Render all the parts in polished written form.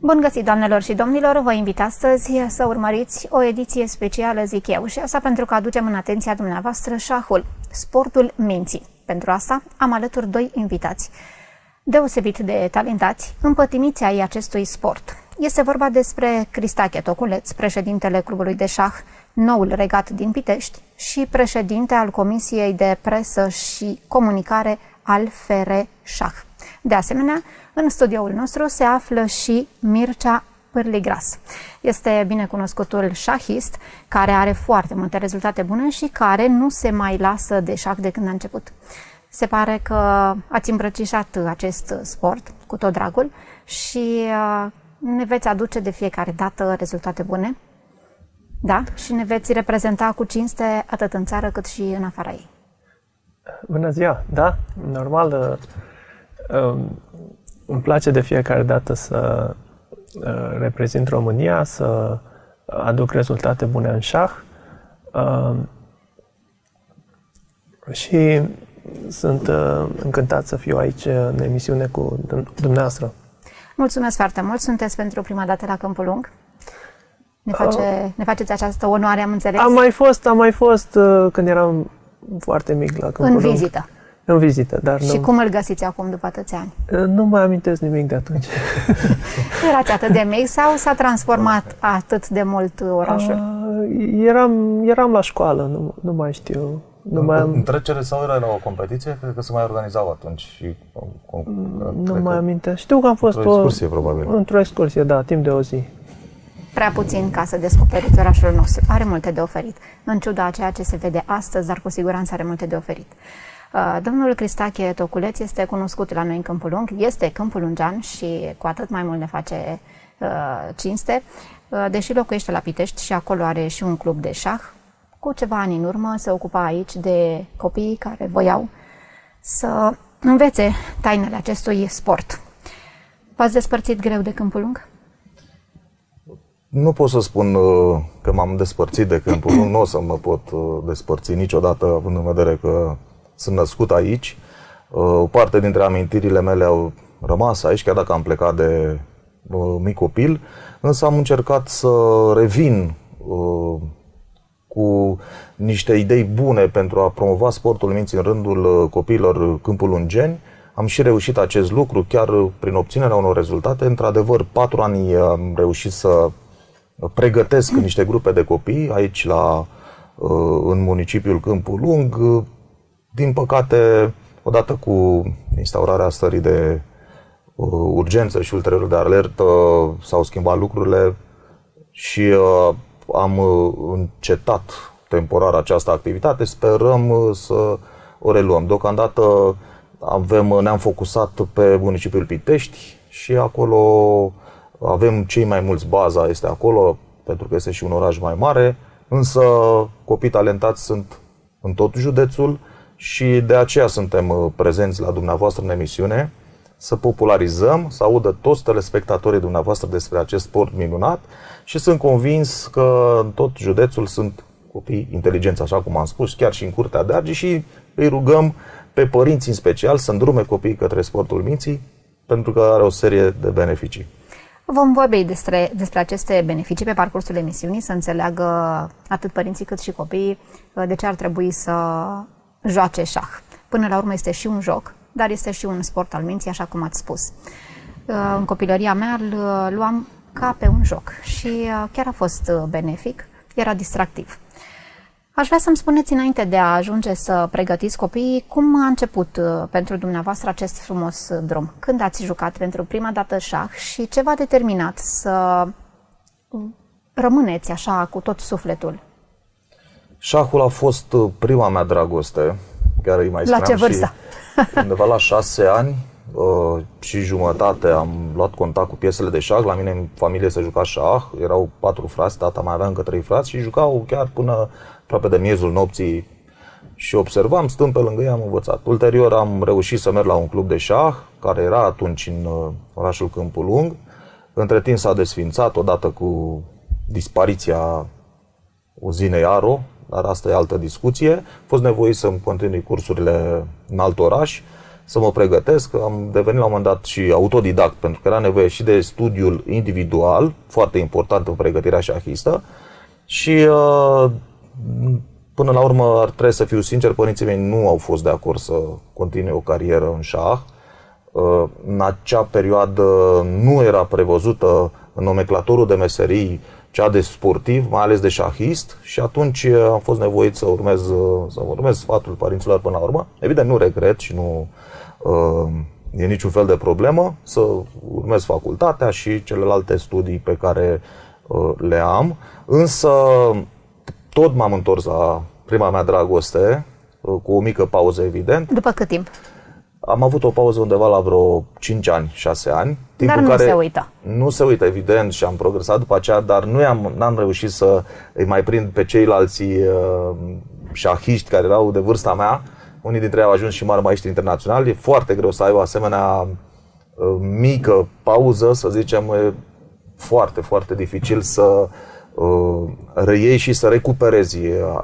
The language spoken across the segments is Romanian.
Bun găsit, doamnelor și domnilor! Vă invit astăzi să urmăriți o ediție specială, zic eu, și asta pentru că aducem în atenția dumneavoastră șahul, sportul minții. Pentru asta am alături doi invitați deosebit de talentați, împătimiți ai acestui sport. Este vorba despre Cristache Toculeț, președintele clubului de șah Noul Regat din Pitești și președinte al Comisiei de Presă și Comunicare al FR Șah. De asemenea, în studioul nostru se află și Mircea Pârligras. Este binecunoscutul șahist care are foarte multe rezultate bune și care nu se mai lasă de șah de când a început. Se pare că ați îmbrățișat acest sport cu tot dragul și ne veți aduce de fiecare dată rezultate bune. Da? Și ne veți reprezenta cu cinste atât în țară cât și în afara ei. Bună ziua! Da, normal, îmi place de fiecare dată să reprezint România, să aduc rezultate bune în șah și sunt încântat să fiu aici în emisiune cu dumneavoastră. Mulțumesc foarte mult! Sunteți pentru prima dată la Câmpul Lung? Ne faceți această onoare, am înțeles? Am mai fost când eram foarte mic la Câmpul Lung. În vizită? În vizită, dar nu... Și cum îl găsiți acum după atâția ani? Nu mai amintesc nimic de atunci. Erați atât de mic sau s-a transformat atât de mult orașul? Eram la școală, nu mai știu. În trecere sau era la o competiție? Cred că se mai organizau atunci. Și, nu mai amintesc. Știu că am fost într-o excursie, probabil. Într-o excursie, da, timp de o zi. Prea puțin ca să descoperiți orașul nostru. Are multe de oferit. În ciuda a ceea ce se vede astăzi, dar cu siguranță are multe de oferit. Domnul Cristache Toculeț este cunoscut la noi în Câmpul Lung, este Câmpul Lungean și cu atât mai mult ne face cinste, deși locuiește la Pitești și acolo are și un club de șah. Cu ceva ani în urmă se ocupa aici de copiii care voiau să învețe tainele acestui sport. V-ați despărțit greu de Câmpul Lung? Nu pot să spun că m-am despărțit de Câmpul Lung, nu o să mă pot despărți niciodată, având în vedere că sunt născut aici. O parte dintre amintirile mele au rămas aici, chiar dacă am plecat de mic copil, însă am încercat să revin cu niște idei bune pentru a promova sportul minții în rândul copiilor câmpulungeni. Am și reușit acest lucru, chiar prin obținerea unor rezultate. Într-adevăr, 4 ani am reușit să pregătesc niște grupe de copii aici în municipiul Câmpul Lung. Din păcate, odată cu instaurarea stării de urgență și ulterior de alertă, s-au schimbat lucrurile și am încetat temporar această activitate. Sperăm să o reluăm. Deocamdată ne-am focusat pe municipiul Pitești și acolo avem cei mai mulți, baza este acolo, pentru că este și un oraș mai mare, însă copii talentați sunt în tot județul și de aceea suntem prezenți la dumneavoastră în emisiune, să popularizăm, să audă toți telespectatorii dumneavoastră despre acest sport minunat și sunt convins că în tot județul sunt copii inteligenți, așa cum am spus, chiar și în Curtea de Argeș, și îi rugăm pe părinți în special să îndrume copiii către sportul minții, pentru că are o serie de beneficii. Vom vorbi despre aceste beneficii pe parcursul emisiunii, să înțeleagă atât părinții cât și copiii de ce ar trebui să joace șah. Până la urmă este și un joc, dar este și un sport al minții, așa cum ați spus. În copilăria mea îl luam ca pe un joc și chiar a fost benefic, era distractiv. Aș vrea să-mi spuneți, înainte de a ajunge să pregătiți copiii, cum a început pentru dumneavoastră acest frumos drum? Când ați jucat pentru prima dată șah și ce v-a determinat să rămâneți așa cu tot sufletul? Șahul a fost prima mea dragoste, chiar îi mai spuneam. La ce vârstă? Undeva la 6 ani și jumătate am luat contact cu piesele de șah. La mine în familie se juca șah, erau 4 frați, tata mai avea încă 3 frați și jucau chiar până aproape de miezul nopții și observam, stând pe lângă ei, am învățat. Ulterior am reușit să merg la un club de șah, care era atunci în orașul Câmpul Lung. Între timp s-a desființat odată cu dispariția uzinei Aro, dar asta e altă discuție. A fost nevoit să-mi continui cursurile în alt oraș să mă pregătesc. Am devenit la un moment dat și autodidact, pentru că era nevoie și de studiul individual, foarte important în pregătirea șahistă. Și până la urmă, ar trebui să fiu sincer, părinții mei nu au fost de acord să continue o carieră în șah. În acea perioadă nu era prevăzută în nomenclatorul de meserii cea de sportiv, mai ales de șahist, și atunci am fost nevoit să urmez sfatul părinților până la urmă. Evident, nu regret și nu e niciun fel de problemă să urmez facultatea și celelalte studii pe care le am, însă tot m-am întors la prima mea dragoste, cu o mică pauză, evident. După cât timp? Am avut o pauză undeva la vreo 5 ani, 6 ani. Dar nu se uită. Nu se uită, evident, și am progresat după aceea, dar n-am reușit să îi mai prind pe ceilalți șahiști care erau de vârsta mea. Unii dintre ei au ajuns și mari maestri internaționali. E foarte greu să ai o asemenea mică pauză, să zicem, e foarte, foarte dificil să reiei și să recuperezi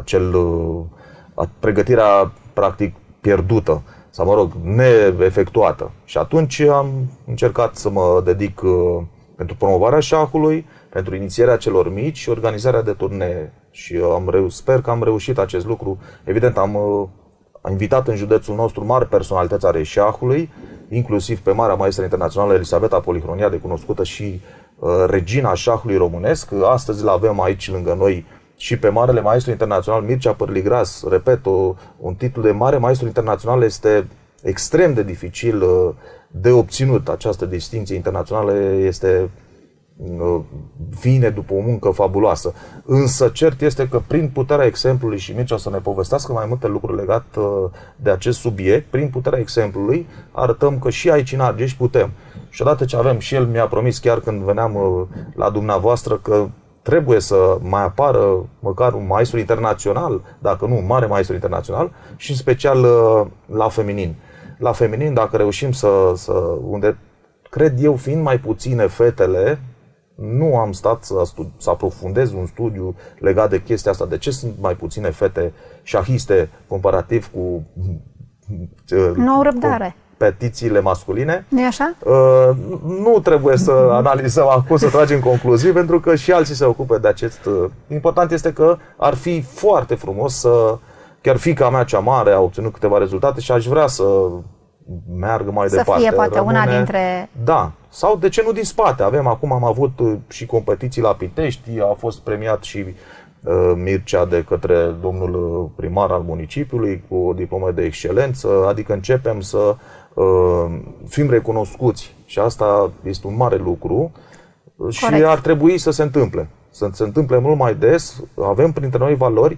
pregătirea practic pierdută, sau mă rog, neefectuată. Și atunci am încercat să mă dedic pentru promovarea șahului, pentru inițierea celor mici și organizarea de turnee. Și sper că am reușit acest lucru. Evident, am invitat în județul nostru mari personalități ale șahului, inclusiv pe marea maestră internațională Elisabeta Polihroniade, cunoscută și regina șahului românesc. Astăzi l-avem aici lângă noi și pe marele maestru internațional Mircea Părligras. Repet, un titlu de mare maestru internațional este extrem de dificil de obținut. Această distinție internațională vine după o muncă fabuloasă. Însă cert este că prin puterea exemplului, și Mircea o să ne povestească mai multe lucruri legate de acest subiect, prin puterea exemplului arătăm că și aici în Argeș putem. Și odată ce avem, și el mi-a promis chiar când veneam la dumneavoastră, că trebuie să mai apară măcar un maestru internațional, dacă nu un mare maestru internațional, și în special la feminin. La feminin, dacă reușim unde cred eu, fiind mai puține fetele, nu am stat să aprofundez un studiu legat de chestia asta. De ce sunt mai puține fete șahiste comparativ cu nu răbdare. Petițiile masculine? Nu-i așa? Nu trebuie să analizăm acum, să tragem concluzii, pentru că și alții se ocupă de acest. Important este că ar fi foarte frumos să, chiar fiica mea cea mare a obținut câteva rezultate și aș vrea să meargă mai departe. Să fie poate una dintre... Da. Sau de ce nu din spate? Am avut și competiții la Pitești, a fost premiat și Mircea de către domnul primar al municipiului cu o diplomă de excelență, adică începem să fim recunoscuți și asta este un mare lucru. Corect. Și ar trebui să se întâmple. Să se întâmple mult mai des. Avem printre noi valori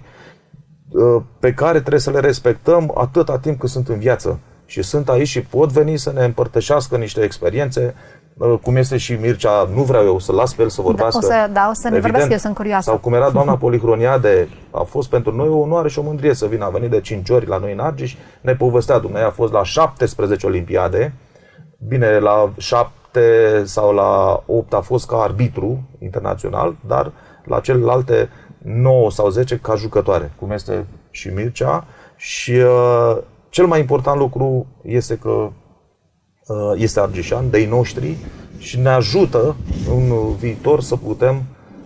pe care trebuie să le respectăm atâta timp cât sunt în viață. Și sunt aici și pot veni să ne împărtășească niște experiențe, cum este și Mircea, nu vreau eu să las pe el să vorbească. O să ne vorbească, eu sunt curioasă. Sau cum era doamna Polihroniade, a fost pentru noi o onoare și o mândrie să vină, a venit de 5 ori la noi în Argeș, ne povestea, dumneavoastră a fost la 17 olimpiade, bine, la 7 sau la 8 a fost ca arbitru internațional, dar la celelalte 9 sau 10 ca jucătoare, cum este și Mircea. Și cel mai important lucru este că este argeșan, de-ai noștri, și ne ajută în viitor să putem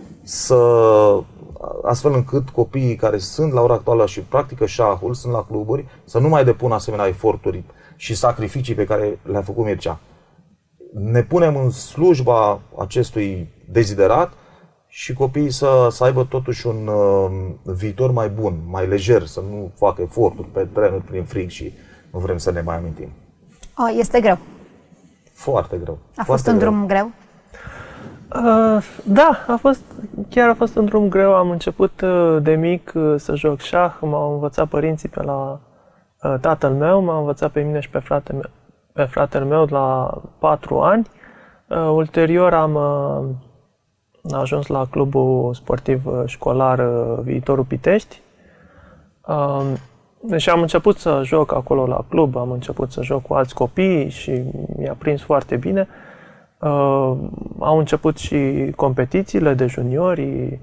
astfel încât copiii care sunt la ora actuală și practică șahul, sunt la cluburi, să nu mai depună asemenea eforturi și sacrificii pe care le-a făcut Mircea. Ne punem în slujba acestui deziderat și copiii să aibă totuși un viitor mai bun, mai lejer, să nu facă eforturi pe terenuri prin frig și nu vrem să ne mai amintim. Este greu. Foarte greu. A fost un drum greu? Da, chiar a fost un drum greu. Am început de mic să joc șah, m-au învățat părinții pe la tatăl meu, m-a învățat pe mine și pe fratele meu la 4 ani. Ulterior am ajuns la clubul sportiv școlar Viitorul Pitești. Și am început să joc acolo la club, am început să joc cu alți copii și mi-a prins foarte bine. Au început și competițiile de juniori,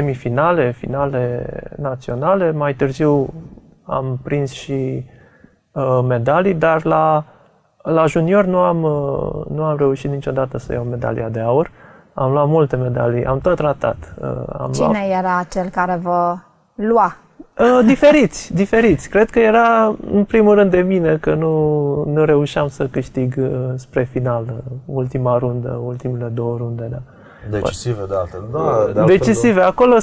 semifinale, finale naționale. Mai târziu am prins și medalii, dar la junior nu am reușit niciodată să iau medalia de aur. Am luat multe medalii, am tot ratat. Cine era cel care vă lua? Diferiți. Cred că era în primul rând de mine că nu reușeam să câștig spre final, ultima rundă, ultimele 2 runde. Da. Decisive de altfel. Decisive. Acolo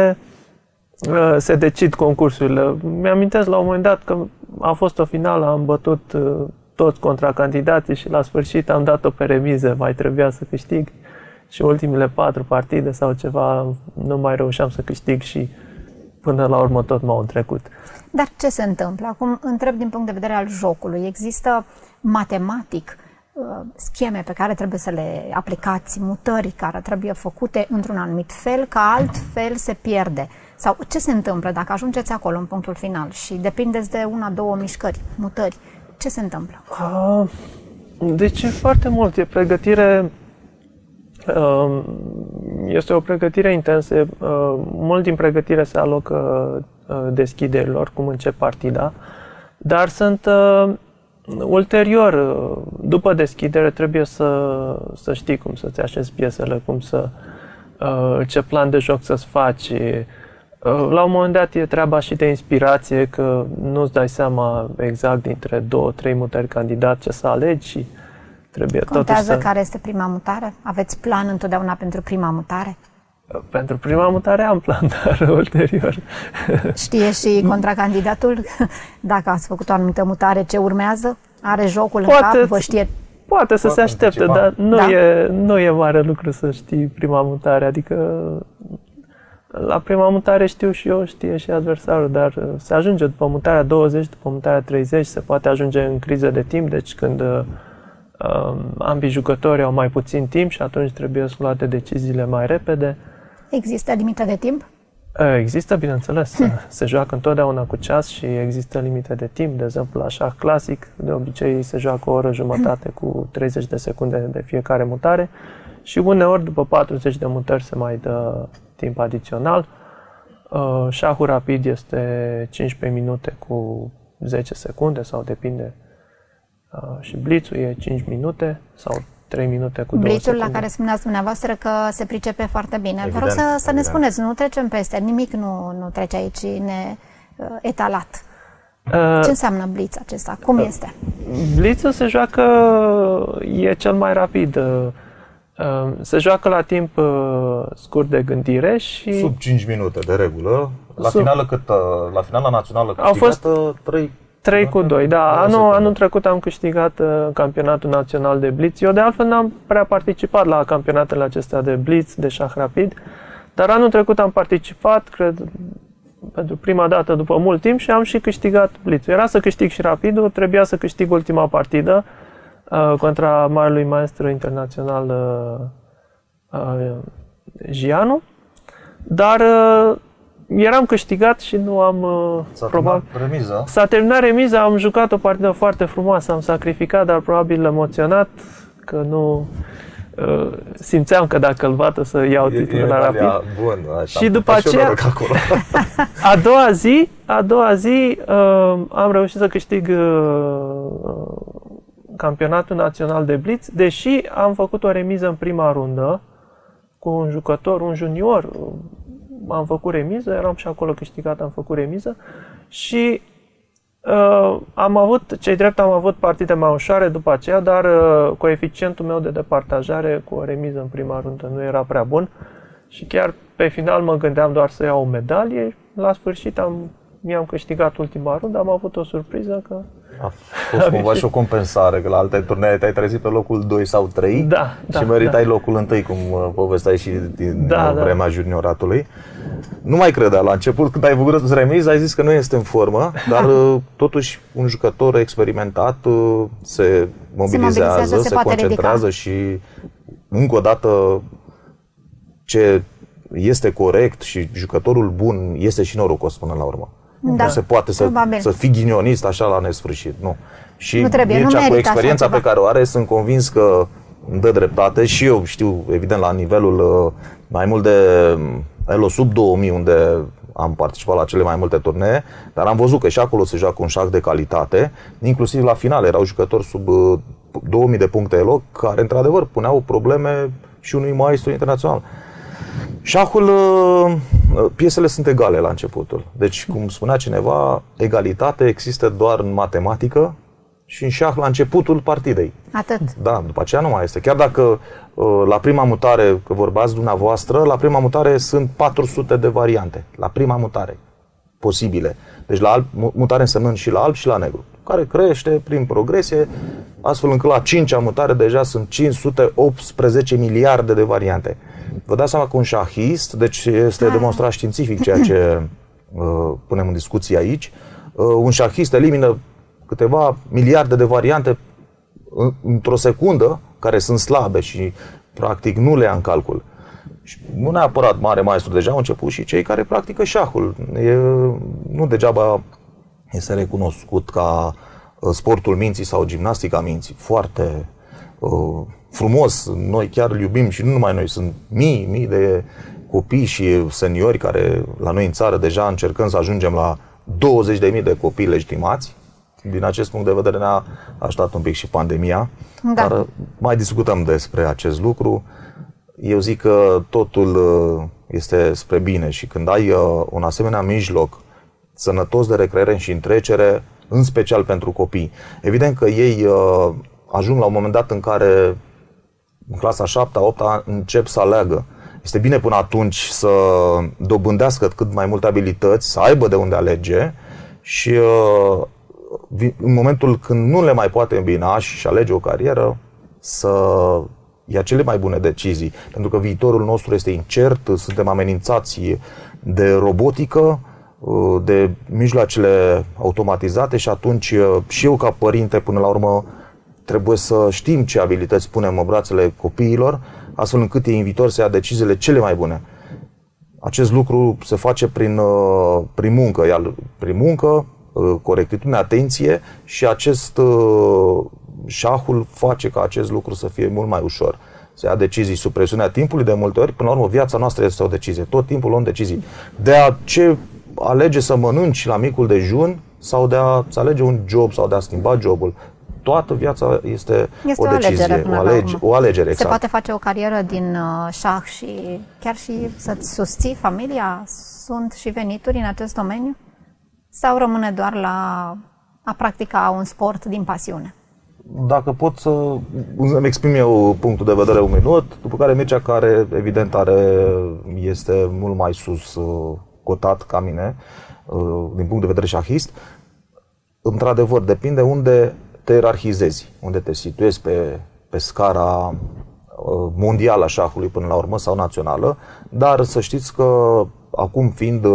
se decid concursurile. Mi-amintesc la un moment dat că a fost o finală, am bătut toți contracandidații și la sfârșit am dat-o pe remiză, mai trebuia să câștig și ultimele 4 partide sau ceva nu mai reușeam să câștig și până la urmă tot m-au trecut. Dar ce se întâmplă? Acum întreb din punct de vedere al jocului. Există matematic scheme pe care trebuie să le aplicați, mutări care trebuie făcute într-un anumit fel, că altfel se pierde? Sau ce se întâmplă dacă ajungeți acolo în punctul final și depindeți de 1-2 mișcări, mutări? Ce se întâmplă? Deci e foarte mult. E pregătire. Este o pregătire intensă. Mult din pregătire se alocă deschiderilor, cum încep partida, dar sunt ulterior, după deschidere, trebuie să știi cum să-ți așezi piesele, ce plan de joc să-ți faci. La un moment dat e treaba și de inspirație, că nu-ți dai seama exact dintre 2-3 mutări candidat ce să alegi și trebuie Contează care este prima mutare? Aveți plan întotdeauna pentru prima mutare? Pentru prima mutare am plan, dar ulterior. Știe și contracandidatul dacă ați făcut o anumită mutare ce urmează? Are jocul în cap? Vă știe? Poate să se aștepte, dar nu e mare lucru să știi prima mutare. Adică la prima mutare știu și eu, știe și adversarul, dar se ajunge după mutarea 20, după mutarea 30, se poate ajunge în criză de timp, deci când ambii jucători au mai puțin timp și atunci trebuie să luate deciziile mai repede. Există limită de timp? Există, bineînțeles. Se joacă întotdeauna cu ceas și există limite de timp. De exemplu, la șah clasic, de obicei se joacă o oră jumătate cu 30 de secunde de fiecare mutare și uneori după 40 de mutări se mai dă timp adițional. Șahul rapid este 15 minute cu 10 secunde sau depinde. Și blitzul e 5 minute sau 3 minute cu 2 blitzul secunde. La care spuneați dumneavoastră că se pricepe foarte bine. Evident, vă rog să ne spuneți, nu trecem peste, nimic nu trece aici etalat. Ce înseamnă blitz acesta? Cum este? Blitzul se joacă, e cel mai rapid. Se joacă la timp scurt de gândire și... Sub 5 minute de regulă. La finala națională câștigată, au fost 3 cu 2, da. Anul trecut am câștigat campionatul național de blitz. Eu de altfel n-am prea participat la campionatele acestea de blitz, de șah rapid, dar anul trecut am participat, cred, pentru prima dată după mult timp și am și câștigat blitzul. Era să câștig și rapidul, trebuia să câștig ultima partidă contra marelui maestru internațional Gianu, dar eram câștigat și nu am S-a terminat remiza, am jucat o partidă foarte frumoasă, am sacrificat, dar probabil emoționat, că nu simțeam că dacă îl bată să iau titlul la rapid. Bun, și după aceea, a doua zi am reușit să câștig campionatul național de blitz, deși am făcut o remiză în prima rundă cu un jucător, un junior. Am făcut remiză, eram și acolo câștigat, am făcut remiză și am avut partide mai ușoare după aceea, dar coeficientul meu de departajare cu o remiză în prima rundă nu era prea bun și chiar pe final mă gândeam doar să iau o medalie. La sfârșit mi-am câștigat ultima rundă, am avut o surpriză că... A fost cumva și o compensare, că la alte turnee te-ai trezit pe locul 2 sau 3 și meritai locul 1, cum povesteai și din vremea junioratului. Nu mai credea, la început când ai făcut remiză ai zis că nu este în formă, dar totuși un jucător experimentat se mobilizează, se concentrează și încă o dată ce este corect și jucătorul bun este și norocos până la urmă. Da, nu se poate să fii ghinionist așa la nesfârșit. Nu. Și Mircea, cu experiența pe care o are, sunt convins că îmi dă dreptate și eu știu, evident, la nivelul mai mult de Elo sub 2000, unde am participat la cele mai multe turnee, dar am văzut că și acolo se joacă un șah de calitate, inclusiv la finale erau jucători sub 2000 de puncte eloc, care într-adevăr puneau probleme și unui maestru internațional. Șahul, piesele sunt egale la începutul. Deci, cum spunea cineva, egalitate există doar în matematică și în șah la începutul partidei. Atât. Da, după aceea nu mai este. Chiar dacă la prima mutare, că vorbați dumneavoastră, la prima mutare sunt 400 de variante. La prima mutare posibile. Deci la alb, mutare însemnând și la alb și la negru, care crește prin progresie, astfel încât la 5-a mutare deja sunt 518 miliarde de variante. Vă dați seama că un șahist, deci este demonstrat științific ceea ce punem în discuție aici, un șahist elimină câteva miliarde de variante într-o secundă, care sunt slabe și practic nu le ia în calcul. Și nu neapărat mare maestru, deja au început și cei care practică șahul. Nu degeaba este recunoscut ca sportul minții sau gimnastica minții. Foarte frumos, noi chiar îl iubim și nu numai noi, sunt mii de copii și seniori care la noi în țară deja încercăm să ajungem la 20.000 de copii legitimați. Din acest punct de vedere ne-a ajutat un pic și pandemia, dar mai discutăm despre acest lucru. Eu zic că totul este spre bine și când ai un asemenea mijloc sănătos de recreere și întrecere, în special pentru copii, evident că ei ajung la un moment dat în care în clasa 7-a, 8-a încep să aleagă. Este bine până atunci să dobândească cât mai multe abilități, să aibă de unde alege și în momentul când nu le mai poate îmbina și alege o carieră, să ia cele mai bune decizii. Pentru că viitorul nostru este incert, suntem amenințați de robotică, de mijloacele automatizate și atunci și eu ca părinte până la urmă trebuie să știm ce abilități punem în brațele copiilor, astfel încât ei în viitor să ia deciziile cele mai bune. Acest lucru se face prin muncă, iar prin muncă, corectitudine, atenție și șahul face ca acest lucru să fie mult mai ușor. Se ia decizii sub presiunea timpului de multe ori, până la urmă viața noastră este o decizie. Tot timpul luăm decizii. De a ce alege să mănânci la micul dejun sau de a-ți alege un job sau de a schimba jobul. Toată viața este o decizie, o alegere. Exact. Se poate face o carieră din șah și chiar și să-ți susții familia? Sunt și venituri în acest domeniu? Sau rămâne doar la a practica un sport din pasiune? Dacă pot să îmi exprim eu punctul de vedere un minut, după care Mircea, care evident este mult mai sus cotat ca mine, din punct de vedere șahist, într-adevăr, depinde unde te ierarhizezi, unde te situezi pe scara mondială a șahului până la urmă sau națională, dar să știți că acum fiind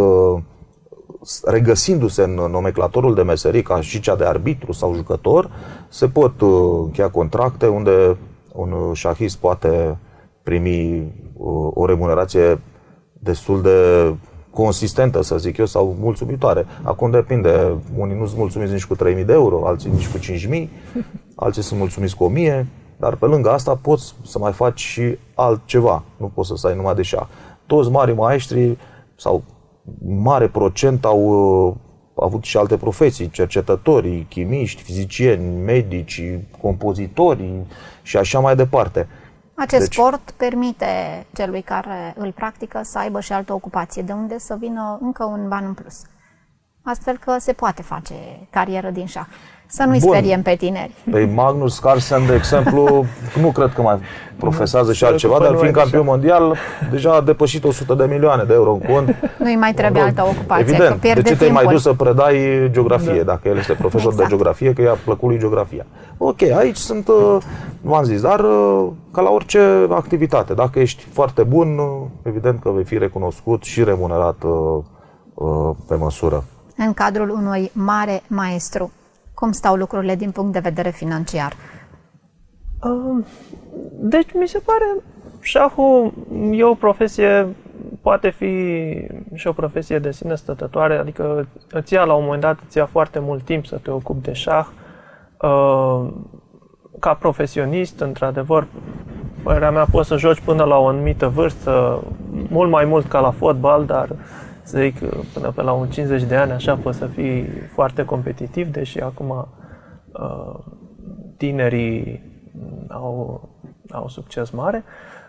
regăsindu-se în nomenclatorul de meserii ca și cea de arbitru sau jucător, se pot încheia contracte unde un șahist poate primi o remunerație destul de consistentă, să zic eu, sau mulțumitoare. Acum depinde, unii nu sunt mulțumiți nici cu 3.000 de euro, alții nici cu 5.000, alții sunt mulțumiți cu 1.000, dar pe lângă asta poți să mai faci și altceva, nu poți să stai numai de șah. Toți mari maestri sau mare procent au avut și alte profesii, cercetători, chimiști, fizicieni, medici, compozitori și așa mai departe. Acest sport permite celui care îl practică să aibă și altă ocupație, de unde să vină încă un ban în plus. Astfel că se poate face carieră din șah. Să nu-i speriem pe tineri. Păi Magnus Carlsen, de exemplu, nu cred că mai profesează și altceva, dar fiind campion mondial, deja a depășit 100 de milioane de euro în cont. Nu-i mai trebuie altă ocupație, evident, că pierde de ce te-ai mai dus să predai geografie, da, dacă el este profesor de geografie, că i-a plăcut lui geografia. Ok, aici sunt, v-am zis, dar ca la orice activitate, dacă ești foarte bun, evident că vei fi recunoscut și remunerat pe măsură. În cadrul unui mare maestru, cum stau lucrurile din punct de vedere financiar? Deci mi se pare șahul e o profesie, poate fi și o profesie de sine stătătoare, adică îți ia la un moment dat, îți ia foarte mult timp să te ocupi de șah. Ca profesionist, într-adevăr, părerea mea, poți să joci până la o anumită vârstă, mult mai mult ca la fotbal, dar să zic, până pe la un 50 de ani, așa poți să fii foarte competitiv, deși acum tinerii au succes mare.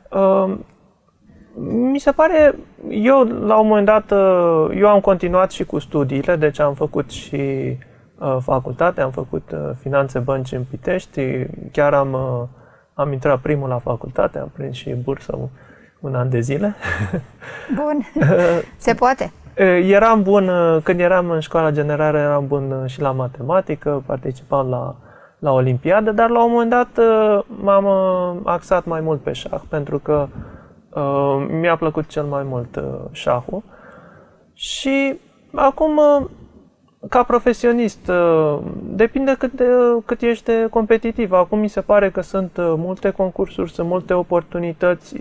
Mi se pare, eu la un moment dat, eu am continuat și cu studiile, deci am făcut și facultate, am făcut finanțe bănci în Pitești, chiar am intrat primul la facultate, am prins și bursă un an de zile. Bun, se poate. Eram bun, când eram în școala generală, eram bun și la matematică, participam la olimpiade, dar la un moment dat m-am axat mai mult pe șah, pentru că mi-a plăcut cel mai mult șahul. Și acum, ca profesionist, depinde cât ești de competitiv. Acum mi se pare că sunt multe concursuri, sunt multe oportunități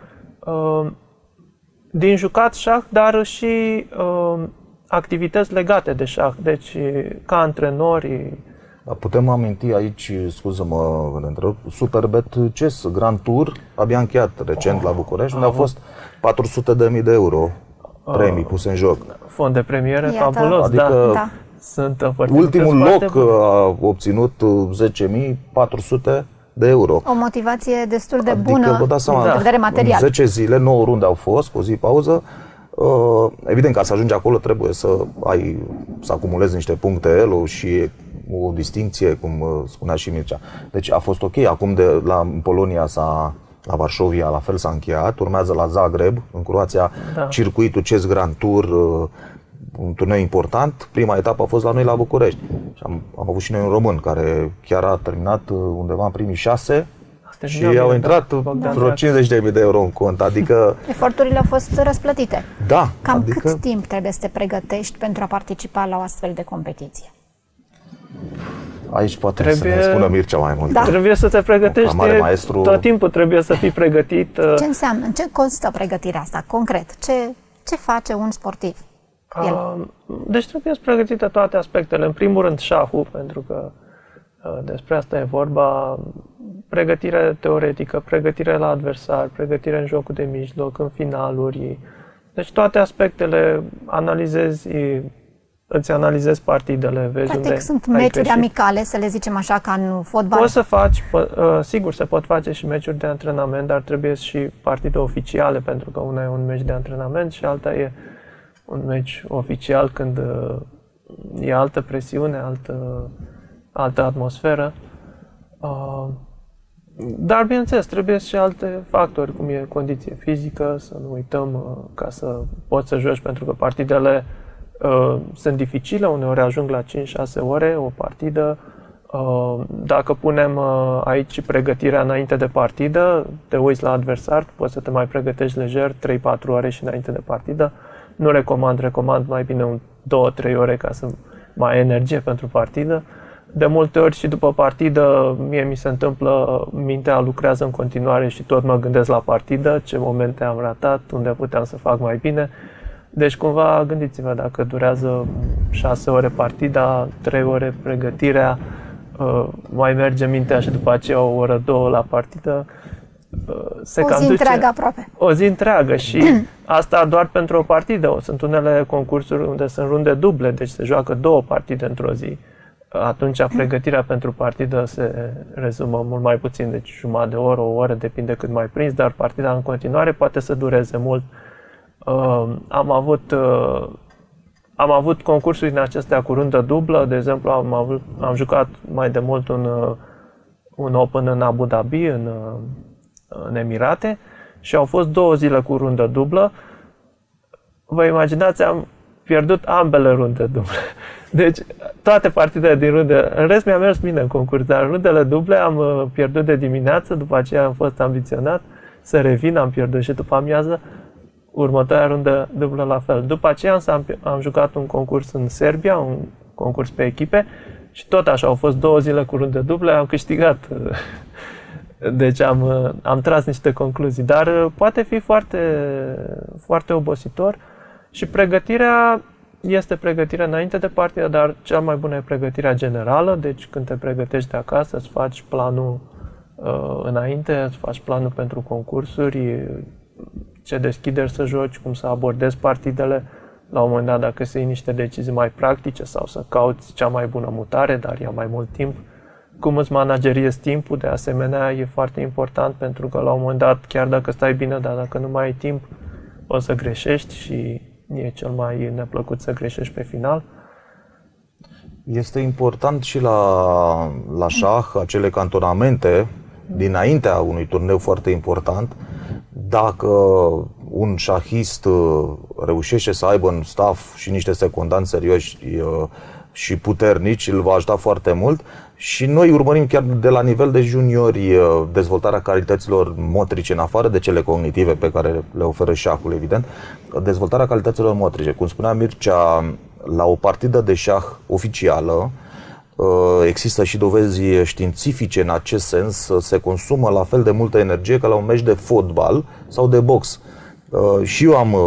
din jucat șah, dar și activități legate de șah. Deci, ca antrenori. Putem aminti aici, scuză-mă, întreb, Superbet Chess Grand Tour, abia încheiat recent la București, unde au fost 400.000 de euro premii puse în joc. Fond de premiere fabulos, adică da. Sunt ultimul loc a obținut 10.400 de euro. O motivație destul de bună, adică, vă dați seama, din vedere material. În 10 zile, 9 runde au fost, cu o zi pauză. Evident, ca să ajungi acolo trebuie să acumulezi niște puncte elo și o distincție, cum spunea și Mircea. Deci a fost ok. Acum în Polonia la Varșovia, la fel s-a încheiat. Urmează la Zagreb, în Croația, circuitul Chess Grand Tour, un turneu important. Prima etapă a fost la noi la București. Și am avut și noi un român care chiar a terminat undeva în primii 6 și au intrat vreo 50.000 de euro în cont. Adică eforturile au fost răsplătite. Da. Cam cât timp trebuie să te pregătești pentru a participa la o astfel de competiție? Aici poate să ne spună Mircea mai mult. Da. Trebuie să te pregătești, tot timpul trebuie să fii pregătit. Ce înseamnă? În ce constă pregătirea asta, concret? Ce face un sportiv? Deci trebuie să pregătite toate aspectele. În primul rând șahul, pentru că despre asta e vorba. Pregătire teoretică, pregătire la adversar, pregătire în jocul de mijloc, în finaluri. Deci toate aspectele îți analizezi partidele, vezi unde sunt meciuri amicale, să le zicem așa, ca în fotbal. Poți să faci, sigur, se pot face și meciuri de antrenament, dar trebuie și partide oficiale, pentru că una e un meci de antrenament și alta e un meci oficial, când e altă presiune, altă atmosferă. Dar, bineînțeles, trebuie și alte factori, cum e condiție fizică, să nu uităm, ca să poți să joci, pentru că partidele sunt dificile, uneori ajung la 5-6 ore o partidă. Dacă punem aici pregătirea înainte de partidă, te uiți la adversar, poți să te mai pregătești lejer 3-4 ore și înainte de partidă. Nu recomand mai bine 2-3 ore ca să mai ai energie pentru partidă. De multe ori și după partidă, mie mi se întâmplă, mintea lucrează în continuare și tot mă gândesc la partidă, ce momente am ratat, unde puteam să fac mai bine. Deci cumva gândiți-vă, dacă durează 6 ore partida, 3 ore pregătirea, mai merge mintea și după aceea o oră, 2 la partidă, se cam duce. O zi întreagă aproape. O zi întreagă și asta doar pentru o partidă. Sunt unele concursuri unde sunt runde duble, deci se joacă 2 partide într-o zi. Atunci pregătirea pentru partidă se rezumă mult mai puțin, deci jumătate de oră, o oră, depinde cât mai prins, dar partida în continuare poate să dureze mult. Am avut concursuri din acestea cu rundă dublă, de exemplu am jucat mai de mult un Open în Abu Dhabi, în Emirate, și au fost 2 zile cu rundă dublă. Vă imaginați, am pierdut ambele runde duble. Deci toate partidele din runde, în rest mi-a mers bine în concurs, dar rundele duble am pierdut de dimineață, după aceea am fost ambiționat să revin, am pierdut și după amiază. Următoarea rundă dublă la fel. După aceea am jucat un concurs în Serbia, un concurs pe echipe și tot așa, au fost 2 zile cu runde duble, am câștigat. Deci am tras niște concluzii, dar poate fi foarte, foarte obositor și pregătirea este pregătirea înainte de partidă, dar cea mai bună e pregătirea generală, deci când te pregătești de acasă, îți faci planul înainte, îți faci planul pentru concursuri, ce deschideri să joci, cum să abordezi partidele, la un moment dat dacă să iei niște decizii mai practice sau să cauți cea mai bună mutare, dar ia mai mult timp. Cum îți manageriezi timpul, de asemenea, e foarte important, pentru că la un moment dat, chiar dacă stai bine, dar dacă nu mai ai timp, o să greșești și e cel mai neplăcut să greșești pe final. Este important și la șah, acele cantonamente, dinaintea unui turneu foarte important, dacă un șahist reușește să aibă în staff și niște secundanți serioși și puternici, îl va ajuta foarte mult. Și noi urmărim chiar de la nivel de juniori dezvoltarea calităților motrice, în afară de cele cognitive pe care le oferă șahul, evident, dezvoltarea calităților motrice. Cum spunea Mircea, la o partidă de șah oficială, există și dovezi științifice în acest sens, se consumă la fel de multă energie ca la un meci de fotbal sau de box. Și eu am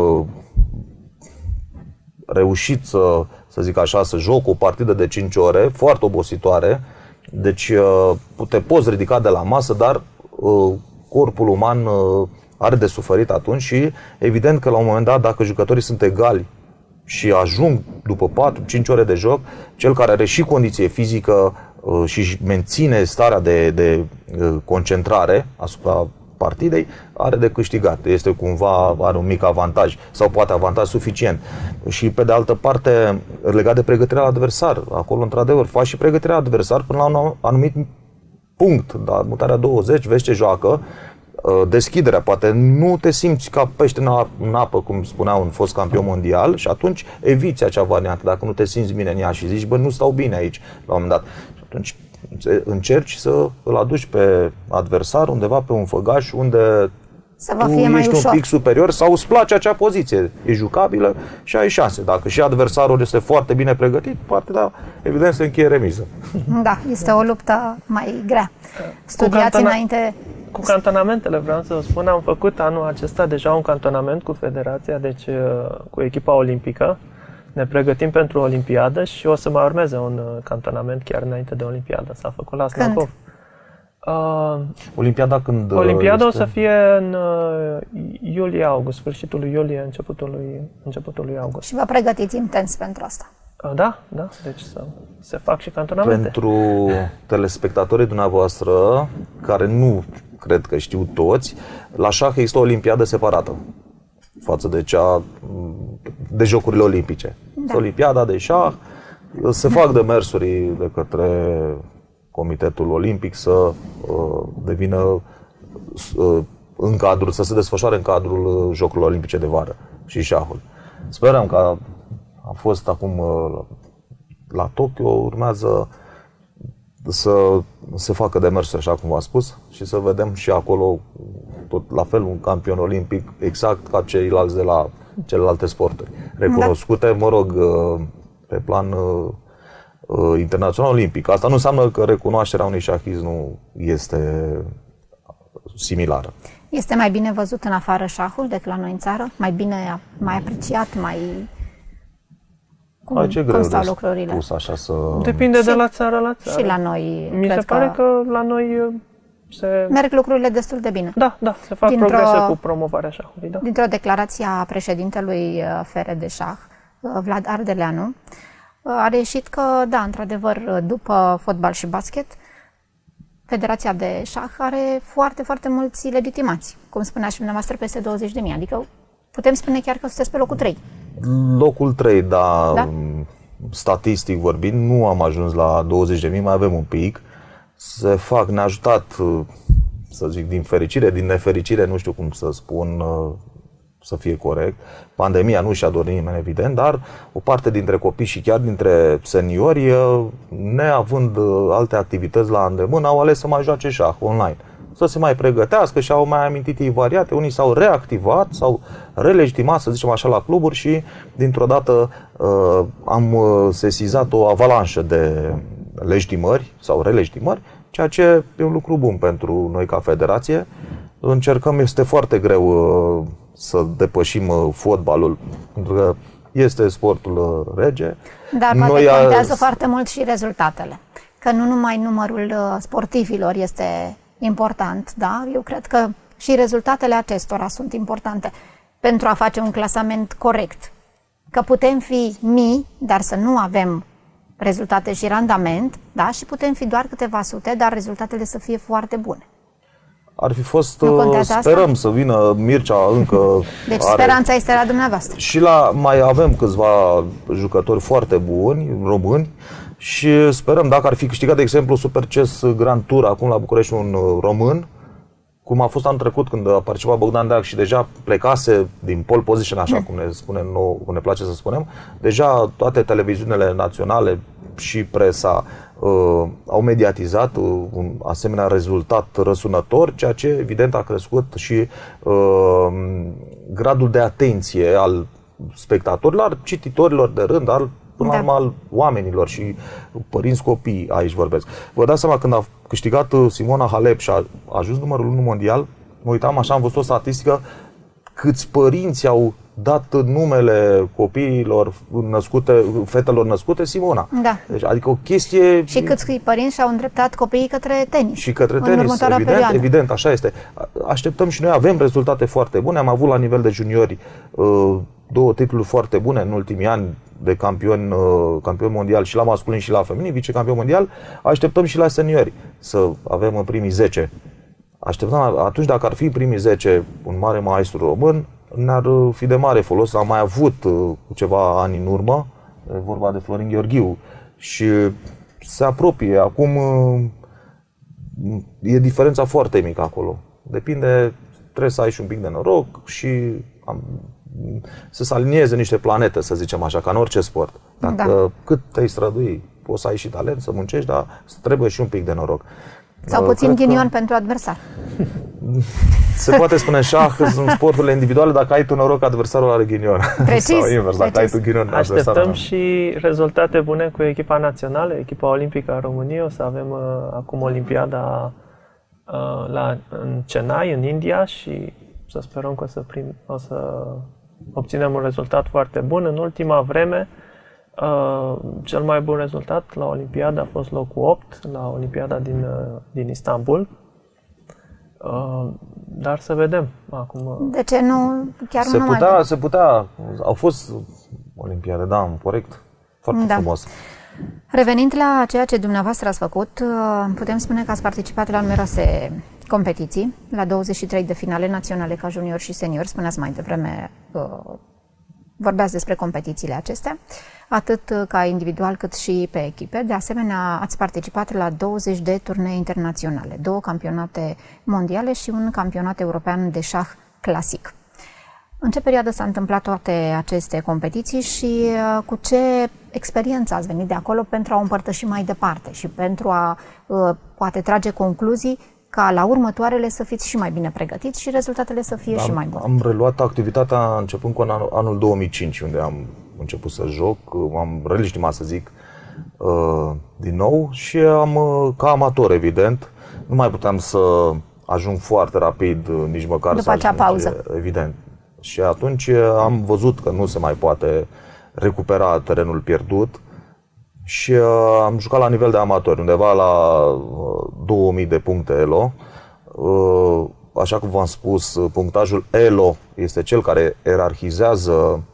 reușit să zic așa, să joc o partidă de 5 ore, foarte obositoare, deci te poți ridica de la masă, dar corpul uman are de suferit atunci și evident că la un moment dat, dacă jucătorii sunt egali și ajung după 4-5 ore de joc, cel care are și condiție fizică și menține starea de concentrare asupra partidei, are de câștigat. Este cumva, are un mic avantaj sau poate avantaj suficient. Și pe de altă parte, legat de pregătirea la adversar, acolo într-adevăr faci și pregătirea adversar până la un anumit punct, da, mutarea 20, vezi ce joacă, deschiderea, poate nu te simți ca pește în apă, cum spunea un fost campion mondial, și atunci eviți acea variantă, dacă nu te simți bine în ea și zici, bă, nu stau bine aici la un moment dat. Și atunci încerci să îl aduci pe adversar undeva pe un făgaș unde să va fi mai ești ușor. Un pic superior sau îți place acea poziție, e jucabilă și ai șanse. Dacă și adversarul este foarte bine pregătit, partida evident se încheie remiză. Da, este o luptă mai grea. Studiați înainte. Cu cantonamentele, vreau să vă spun, am făcut anul acesta deja un cantonament cu federația, deci cu echipa olimpică. Ne pregătim pentru Olimpiadă și o să mai urmeze un cantonament chiar înainte de Olimpiadă. S-a făcut la Snagov. Olimpiada când Olimpiada este? O să fie în iulie-august, sfârșitul lui iulie, începutul lui august. Și vă pregătiți intens pentru asta. Da, deci se fac și cantonamente. Pentru telespectatorii dumneavoastră, care nu cred că știu toți, la șah există o olimpiadă separată față de cea de Jocurile Olimpice. Da. Olimpiada de șah, se fac demersuri de către Comitetul Olimpic să devină în cadrul, să se desfășoare în cadrul Jocurilor Olimpice de vară și șahul. Sperăm că a fost acum la Tokyo, urmează să se facă demersuri, așa cum v-am spus, și să vedem și acolo tot la fel un campion olimpic exact ca ceilalți de la celelalte sporturi recunoscute, mă rog, pe plan internațional olimpic. Asta nu înseamnă că recunoașterea unui șahist nu este similară. Este mai bine văzut în afară șahul decât la noi în țară? Mai bine, mai apreciat, mai... Cum stau lucrurile? Așa să... Depinde de la țară la țară. Și la noi, mi se pare că la noi merg lucrurile destul de bine. Da, se fac progrese cu promovarea șahului. Da. Dintr-o declarație a președintelui FR de șah, Vlad Ardeleanu, a reieșit că, da, într-adevăr, după fotbal și basket, Federația de șah are foarte, foarte mulți legitimați. Cum spunea și dumneavoastră, peste 20.000. Adică putem spune chiar că sunteți pe locul 3. Locul 3, da. Statistic vorbind, nu am ajuns la 20.000, mai avem un pic. Se fac, ne-a ajutat, să zic, din fericire, din nefericire, nu știu cum să spun, să fie corect. Pandemia nu și-a dorit nimeni, evident, dar o parte dintre copii și chiar dintre seniori, neavând alte activități la îndemână, au ales să mai joace șah online. Să se mai pregătească și au mai amintit ei variate. Unii s-au reactivat, s-au relegitimat, să zicem așa, la cluburi și dintr-o dată am sesizat o avalanșă de legitimări sau relegitimări, ceea ce e un lucru bun pentru noi ca federație. Încercăm, este foarte greu să depășim fotbalul, pentru că este sportul rege. Dar poate contează foarte mult și rezultatele. Că nu numai numărul sportivilor este important, da? Eu cred că și rezultatele acestora sunt importante pentru a face un clasament corect că putem fi mii, dar să nu avem rezultate și randament, da? Și putem fi doar câteva sute, dar rezultatele să fie foarte bune. Ar fi fost, sperăm asta? Să vină Mircea încă. Deci speranța este la dumneavoastră. Și mai avem câțiva jucători foarte buni, români, și sperăm, dacă ar fi câștigat, de exemplu, Super Chess Grand Tour acum la București un român, cum a fost anul trecut când a participat Bogdan Deac și deja plecase din pole position, așa cum ne spune nou, cum ne place să spunem, deja toate televiziunile naționale și presa au mediatizat un asemenea rezultat răsunător, ceea ce evident a crescut și gradul de atenție al spectatorilor, al cititorilor de rând, până la urmă al oamenilor și părinți copii, aici vorbesc. Vă dați seama, când a câștigat Simona Halep și a ajuns numărul 1 mondial, mă uitam așa, am văzut o statistică, câți părinți au dat numele copiilor născute, fetelor născute Simona. Da. Deci, adică o chestie... Și câți părinți și-au îndreptat copiii către tenis. Și către tenis, evident, așa este. Așteptăm și noi, avem rezultate foarte bune, am avut la nivel de juniori 2 titluri foarte bune în ultimii ani de campion mondial și la masculin și la feminin, vicecampion mondial. Așteptăm și la seniori să avem în primii 10. Așteptăm, atunci dacă ar fi primii 10 un mare maestru român, ne-ar fi de mare folos. Am mai avut cu ceva ani în urmă, vorba de Florin Gheorghiu, și se apropie. Acum e diferența foarte mică acolo. Depinde, trebuie să ai și un pic de noroc și să se alinieze niște planete, să zicem așa, ca în orice sport. Dacă cât te-ai strădui, poți să ai și talent, să muncești, dar trebuie și un pic de noroc. Sau puțin ghinion pentru adversar. Se poate spune șah, în sporturile individuale, dacă ai tu noroc, adversarul are ghinion. Precis. Sau invers, dacă ai tu ghinion, adversarul. Așteptăm și rezultate bune cu echipa națională, echipa olimpică a României. O să avem acum Olimpiada în Chennai, în India, și să sperăm că o să obținem un rezultat foarte bun. În ultima vreme, cel mai bun rezultat la Olimpiada a fost locul 8 la Olimpiada din Istanbul. Dar să vedem acum. De ce nu? Chiar se putea. Au fost Olimpiade, da, corect. Foarte frumos. Revenind la ceea ce dumneavoastră ați făcut, putem spune că ați participat la numeroase competiții, la 23 de finale naționale ca junior și senior. Spuneați mai devreme, vorbeați despre competițiile acestea, atât ca individual cât și pe echipe. De asemenea, ați participat la 20 de turnee internaționale, 2 campionate mondiale și un campionat european de șah clasic. În ce perioadă s-au întâmplat toate aceste competiții și cu ce experiență ați venit de acolo pentru a o împărtăși mai departe și pentru a poate trage concluzii ca la următoarele să fiți și mai bine pregătiți și rezultatele să fie și mai bune? Am reluat activitatea începând cu anul 2005, unde am început să joc, am relegitimat, să zic, din nou, și ca amator, evident. Nu mai puteam să ajung foarte rapid, nici măcar după acea pauză. Evident. Și atunci am văzut că nu se mai poate recupera terenul pierdut și am jucat la nivel de amator, undeva la 2000 de puncte ELO. Așa cum v-am spus, punctajul ELO este cel care ierarhizează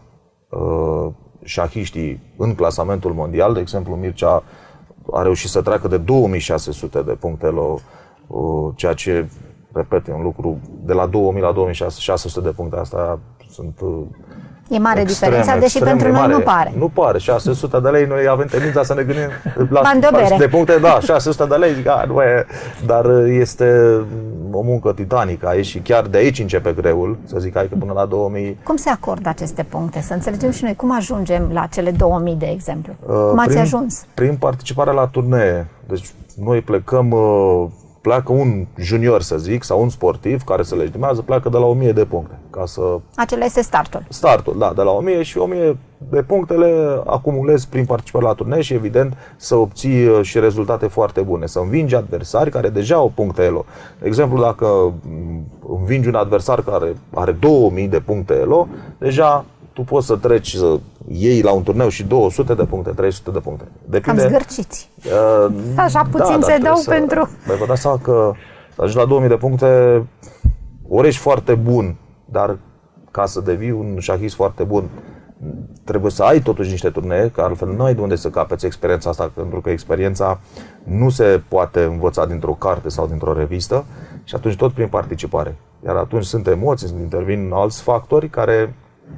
șahiștii în clasamentul mondial. De exemplu, Mircea a reușit să treacă de 2600 de puncte ELO, ceea ce, repet, e un lucru de la 2000 la 2600 de puncte. Astea sunt e mare diferența, deși pentru noi nu pare. Nu pare. 600 de lei, noi avem tendința să ne gândim la de puncte, da, 600 de lei, nu e, dar este o muncă titanică aici și chiar de aici începe greul, să zic, hai că până la 2000. Cum se acordă aceste puncte? Să înțelegem și noi cum ajungem la cele 2000, de exemplu. Cum ați ajuns? Prin participarea la turnee. Deci noi pleacă un junior, să zic, sau un sportiv care se legitimează, pleacă de la 1000 de puncte. Acela este startul. Startul, da, de la 1000 și 1000 de puncte le acumulezi prin participare la turnee și, evident, să obții și rezultate foarte bune. Să învingi adversari care deja au puncte ELO. De exemplu, dacă învingi un adversar care are 2000 de puncte ELO, deja tu poți să treci, să iei la un turneu și 200 de puncte, 300 de puncte. Depinde. Cam zgârciți. Așa puțin se dau pentru... Vă dați seama că să ajungi la 2000 de puncte, ori ești foarte bun, dar ca să devii un șahist foarte bun, trebuie să ai totuși niște turnee, că altfel nu ai de unde să capeți experiența asta, pentru că experiența nu se poate învăța dintr-o carte sau dintr-o revistă și atunci tot prin participare. Iar atunci sunt emoții, intervin alți factori care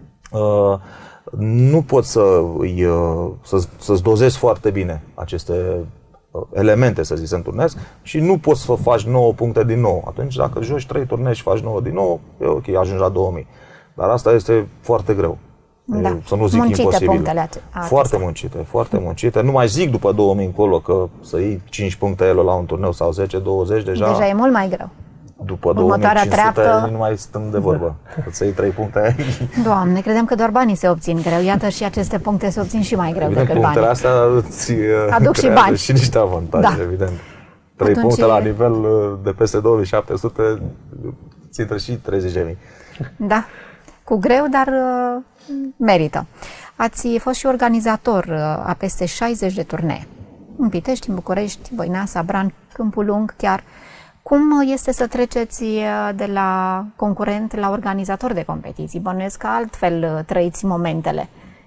nu pot să-ți dozezi foarte bine aceste elemente, să zic, să înturnesc și nu poți să faci 9 puncte din nou. Atunci dacă joci 3 turnee și faci 9 din nou, e ok, ajungi la 2000. Dar asta este foarte greu. Da. Să nu zic muncite imposibil. Punctele foarte muncite, foarte muncite. Nu mai zic după 2000 încolo că să iei 5 puncte elo la un turneu sau 10, 20 deja e mult mai greu. După Următoarea 2500 treaptă... nu mai stăm de vorbă. Să iei 3 puncte. Doamne, credeam că doar banii se obțin greu. Iată și aceste puncte se obțin și mai greu Evident, decât punctele banii. astea îți aduc și bani. și niște avantaje, Da. evident. 3 Atunci puncte la nivel de peste 2700 ți intră și 30.000. Da, cu greu, dar merită. Ați fost și organizator a peste 60 de turnee. În Pitești, în București, Băineasa, Bran, Câmpul Lung, chiar. Cum este să treceți de la concurent la organizator de competiții? Bănuiesc că altfel trăiți momentele.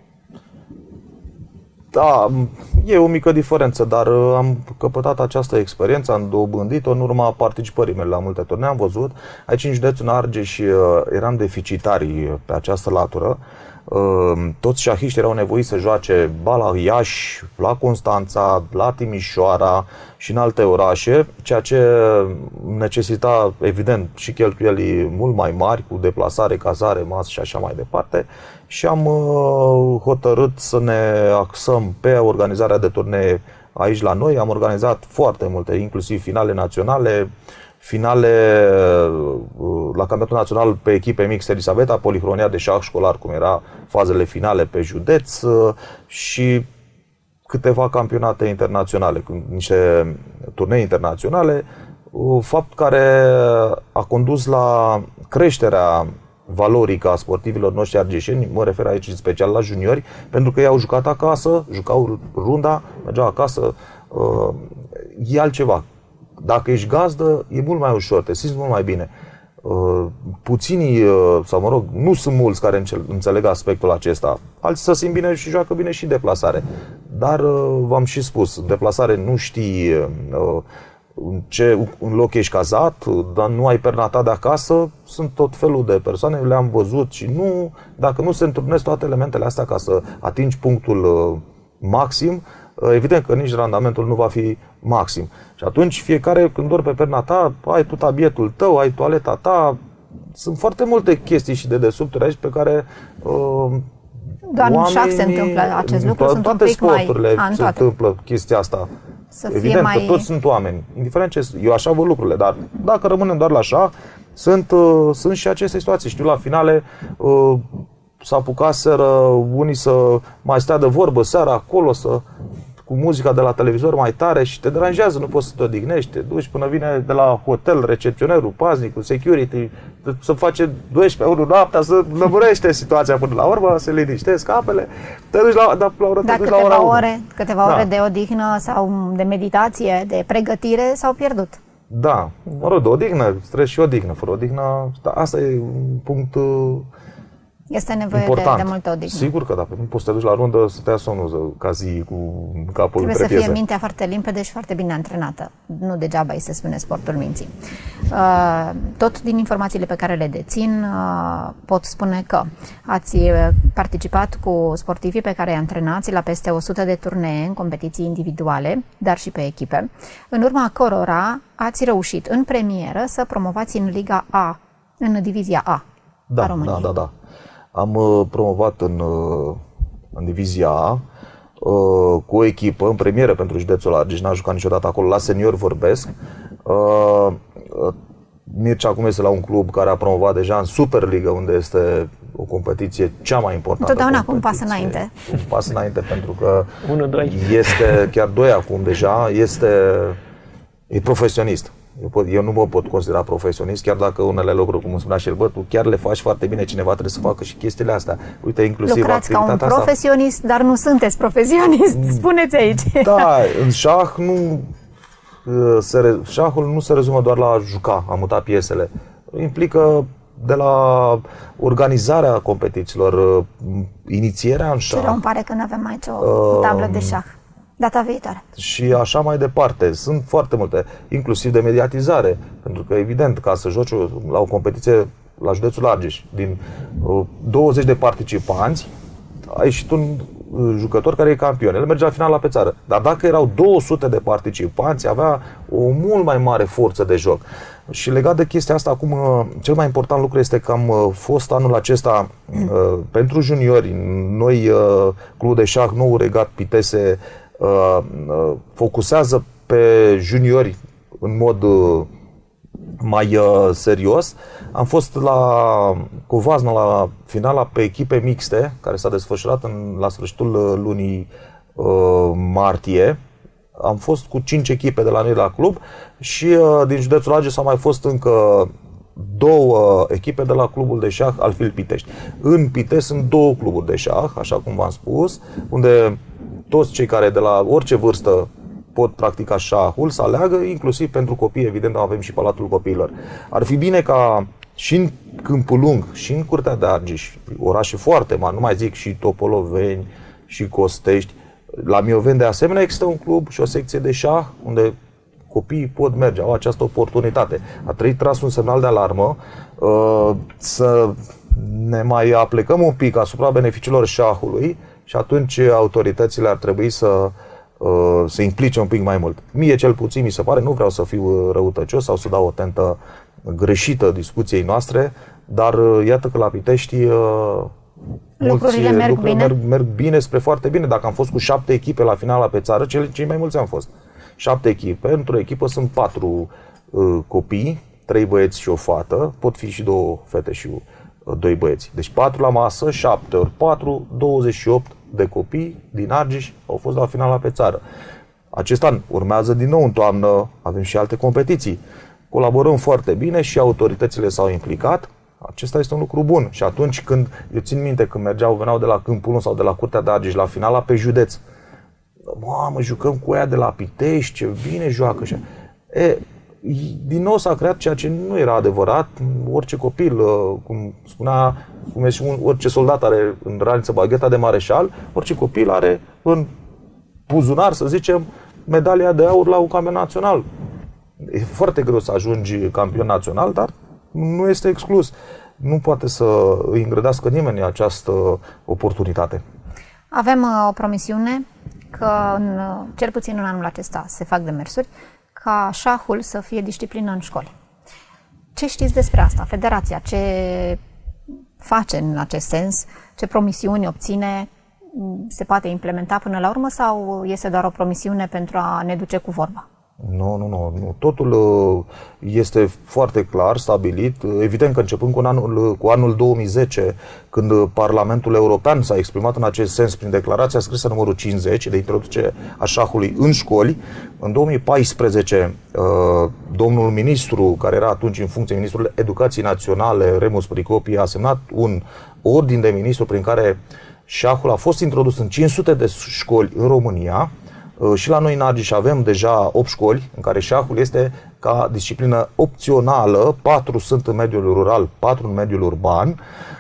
Da, e o mică diferență, dar am căpătat această experiență, am dobândit-o în urma participării mele la multe turnee. Am văzut, aici în județul Argeș eram deficitari pe această latură. Toți șahiștii erau nevoiți să joace ba la Iași, la Constanța, la Timișoara și în alte orașe, ceea ce necesita, evident, și cheltuieli mult mai mari, cu deplasare, cazare, masă și așa mai departe. Și am hotărât să ne axăm pe organizarea de turnee aici la noi. Am organizat foarte multe, inclusiv finale naționale, finale la campionatul național pe echipe mixte Elisabeta, Polihronia de șah școlar, cum era fazele finale pe județ, și câteva campionate internaționale, niște turnee internaționale, fapt care a condus la creșterea valorică a sportivilor noștri argeșeni. Mă refer aici în special la juniori, pentru că ei au jucat acasă, jucau runda, mergeau acasă, e altceva. Dacă ești gazdă, e mult mai ușor, te simți mult mai bine. Puținii, sau mă rog, nu sunt mulți care înțeleg aspectul acesta. Alții să simt bine și joacă bine și deplasare. Dar v-am și spus, deplasare nu știi în loc ești cazat, dar nu ai pernata de acasă. Sunt tot felul de persoane, le-am văzut și dacă nu se întrunesc toate elementele astea ca să atingi punctul maxim, evident că nici randamentul nu va fi maxim. Și atunci fiecare, când dormi pe perna ta, ai tu tabietul tău, ai toaleta ta. Sunt foarte multe chestii și dedesubturi aici pe care doar în șah se întâmplă acest lucru, sunt toate un pic sporturile mai... se întâmplă chestia asta. Să Evident mai... că toți sunt oameni, indiferent ce... Eu așa văd lucrurile, dar dacă rămânem doar la așa, sunt și aceste situații. Știu, la finale s-a apucaseră unii să mai stea de vorbă seara acolo, cu muzica de la televizor mai tare și te deranjează, nu poți să te odihnești, te duci până vine de la hotel recepționerul, paznicul, security, să face 12 ori noaptea, să lămurește situația până la urmă, se liniștesc apele, te duci la ora 1. Câteva ore de odihnă sau de meditație, de pregătire s-au pierdut. Da, mă rog, de odihnă, trebuie și odihnă, fără odihnă, asta e un punct este nevoie important. De multă odihnă. Sigur că dacă nu poți să te duci la rundă să te ia somnul ca zi cu capul trebuie între să piese. fie mintea foarte limpede și foarte bine antrenată. Nu degeaba îi se spune sportul minții. Tot din informațiile pe care le dețin pot spune că ați participat cu sportivii pe care îi antrenați la peste 100 de turnee în competiții individuale, dar și pe echipe, în urma cărora ați reușit în premieră să promovați în Liga A, în divizia A a României. Da. Am promovat în divizia A cu o echipă în premieră pentru județul Argeș, n-am jucat niciodată acolo, la senior vorbesc. Mircea acum este la un club care a promovat deja în Superliga, unde este o competiție cea mai importantă. Întotdeauna cu un pas înainte. Un pas înainte, pentru că 1-2. este chiar 2 acum deja, e profesionist. Eu nu mă pot considera profesionist, chiar dacă unele lucruri, cum spunea și el, tu chiar le faci foarte bine, cineva trebuie să facă și chestiile astea. Uite, inclusiv lucrați ca un asta. profesionist, dar nu sunteți profesionist, spuneți aici. Da, în șah șahul nu se rezumă doar la a juca, a muta piesele. Implică de la organizarea competițiilor, inițierea în șah. Ce rău îmi pare că nu avem aici o tablă de șah. Data viitoare. Și așa mai departe. Sunt foarte multe, inclusiv de mediatizare. Pentru că, evident, ca să joci la o competiție la județul Argeș, din 20 de participanți, ai ieșit un jucător care e campion. El merge la finala pe țară. Dar dacă erau 200 de participanți, avea o mult mai mare forță de joc. Și legat de chestia asta, acum, cel mai important lucru este că am fost anul acesta pentru juniori. Noi, Clubul de Șah Nou Regat Pitese, focusează pe juniori în mod mai serios. Am fost la Covasna la finala pe echipe mixte, care s-a desfășurat la sfârșitul lunii martie. Am fost cu 5 echipe de la noi la club și din județul Argeș s-au mai fost încă 2 echipe de la Clubul de Șah Alfil Pitești. În Pitești sunt 2 cluburi de șah, așa cum v-am spus, unde toți cei care de la orice vârstă pot practica șahul să aleagă, inclusiv pentru copii, evident avem și Palatul Copiilor. Ar fi bine ca și în Câmpul Lung, și în Curtea de Argeș, orașe foarte mari, nu mai zic și Topoloveni, și Costești, la Mioveni de asemenea există un club și o secție de șah unde copiii pot merge, au această oportunitate. A trebuit tras un semnal de alarmă, să ne mai aplicăm un pic asupra beneficiilor șahului și atunci autoritățile ar trebui să se implice un pic mai mult. Mie cel puțin mi se pare, nu vreau să fiu răutăcios sau să dau o tentă greșită discuției noastre, dar iată că la Pitești lucrurile merg bine spre foarte bine. Dacă am fost cu 7 echipe la finala pe țară, cei mai mulți am fost. 7 echipe, într-o echipă sunt 4 copii, 3 băieți și o fată, pot fi și 2 fete și 2 băieți. Deci 4 la masă, 7 ori 4, 28 de copii din Argeș au fost la finala pe țară. Acest an urmează din nou în toamnă, avem și alte competiții. Colaborăm foarte bine și autoritățile s-au implicat. Acesta este un lucru bun. Și atunci când, eu țin minte, când veneau de la Câmpul Lung sau de la Curtea de Argeș la finala pe județ, mamă, jucăm cu ea de la Pitești, ce bine joacă. Din nou s-a creat ceea ce nu era adevărat. Orice copil, cum spunea, orice soldat are în raniță bagheta de mareșal, orice copil are în buzunar, să zicem, medalia de aur la un campionat național. E foarte greu să ajungi campion național, dar nu este exclus. Nu poate să îi îngrădească nimeni această oportunitate. Avem o promisiune că cel puțin în anul acesta se fac demersuri ca șahul să fie disciplină în școli. Ce știți despre asta? Federația ce face în acest sens? Ce promisiuni obține? Se poate implementa până la urmă sau este doar o promisiune pentru a ne duce cu vorba? Nu. Totul este foarte clar stabilit. Evident că începând cu anul 2010, când Parlamentul European s-a exprimat în acest sens prin declarația scrisă numărul 50 de introducere a șahului în școli, în 2014 domnul ministru, care era atunci în funcție, ministrul Educației Naționale, Remus Pricopi, a semnat un ordin de ministru prin care șahul a fost introdus în 500 de școli în România. Și la noi în Argeș avem deja 8 școli în care șahul este ca disciplină opțională. 4 sunt în mediul rural, 4 în mediul urban.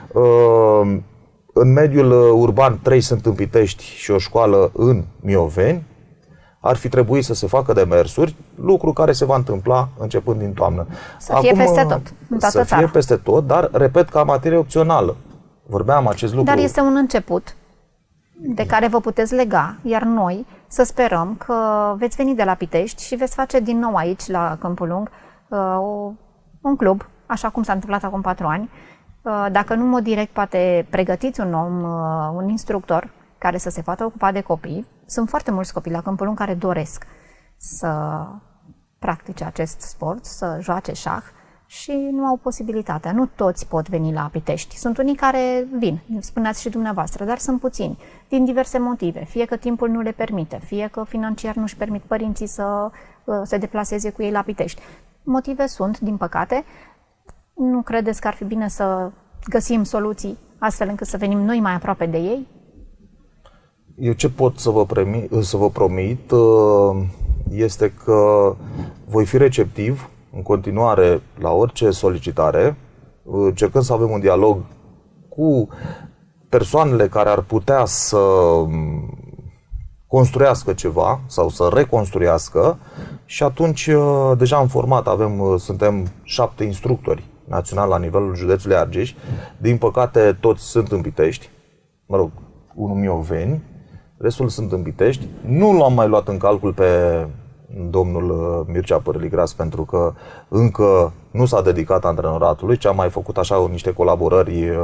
În mediul urban 3 sunt în Pitești și o școală în Mioveni. Ar fi trebuit să se facă demersuri, lucru care se va întâmpla începând din toamnă. Să fie peste tot, în toată țara. Să fie peste tot, dar, repet, ca materie opțională. Vorbeam acest lucru. Dar este un început de care vă puteți lega, iar noi să sperăm că veți veni de la Pitești și veți face din nou aici, la Câmpul Lung, un club, așa cum s-a întâmplat acum 4 ani. Dacă nu în mod direct, poate pregătiți un om, un instructor care să se poată ocupa de copii. Sunt foarte mulți copii la Câmpul Lung care doresc să practice acest sport, să joace șah și nu au posibilitatea. Nu toți pot veni la Pitești. Sunt unii care vin, spuneați și dumneavoastră, dar sunt puțini, din diverse motive. Fie că timpul nu le permite, fie că financiar nu-și permit părinții să se deplaseze cu ei la Pitești. Motive sunt, din păcate. Nu credeți că ar fi bine să găsim soluții astfel încât să venim noi mai aproape de ei? Eu ce pot să vă promit este că voi fi receptiv în continuare la orice solicitare încercând să avem un dialog cu persoanele care ar putea să construiască ceva sau să reconstruiască și atunci deja în format suntem 7 instructori naționali la nivelul județului Argeș. Din păcate toți sunt în Pitești, mă rog, unul mioveni, restul sunt în Pitești. Nu l-am mai luat în calcul pe domnul Mircea Părligras pentru că încă nu s-a dedicat antrenoratului, ci a mai făcut așa niște colaborări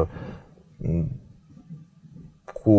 cu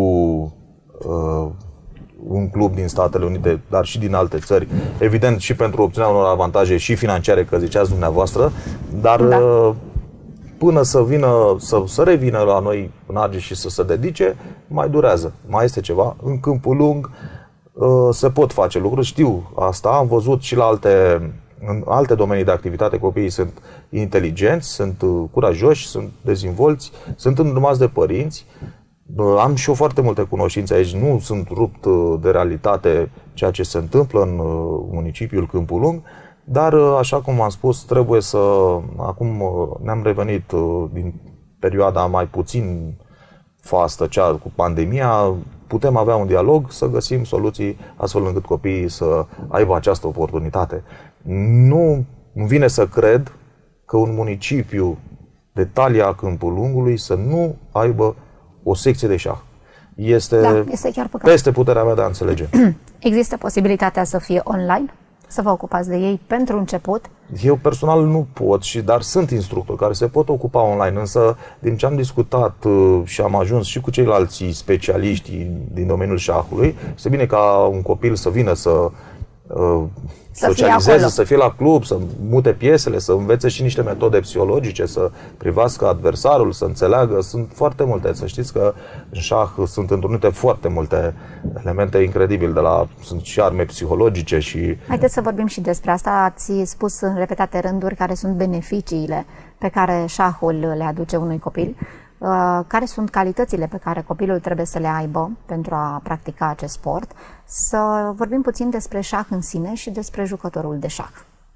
un club din Statele Unite, dar și din alte țări, evident și pentru obținerea unor avantaje și financiare, că ziceați dumneavoastră, dar până să revină la noi în Argeș și să se dedice, mai durează, mai este ceva. În Câmpul Lung se pot face lucruri, știu asta, am văzut și în alte domenii de activitate, copiii sunt inteligenți, sunt curajoși, sunt dezvolți, sunt îndrumați de părinți. Am și eu foarte multe cunoștințe aici, nu sunt rupt de realitate ceea ce se întâmplă în municipiul Câmpul Lung, dar, așa cum am spus, trebuie să... Acum ne-am revenit din perioada mai puțin fastă, cea cu pandemia, putem avea un dialog, să găsim soluții astfel încât copiii să aibă această oportunitate. Nu îmi vine să cred că un municipiu de talia Câmpul Lungului să nu aibă o secție de șah. Este chiar păcat. Peste puterea mea de a înțelege. Există posibilitatea să fie online? Să vă ocupați de ei pentru început? Eu personal nu pot, dar sunt instructori care se pot ocupa online, însă din ce am discutat și am ajuns și cu ceilalți specialiști din domeniul șahului, este bine ca un copil să vină să socializeze, să fie la club, să mute piesele, să învețe și niște metode psihologice, să privească adversarul, să înțeleagă. Sunt foarte multe. Să știți că în șah sunt întrunite foarte multe elemente incredibile. Sunt și arme psihologice și... Haideți să vorbim și despre asta. Ați spus în repetate rânduri care sunt beneficiile pe care șahul le aduce unui copil. Care sunt calitățile pe care copilul trebuie să le aibă pentru a practica acest sport. Să vorbim puțin despre șah în sine și despre jucătorul de șah.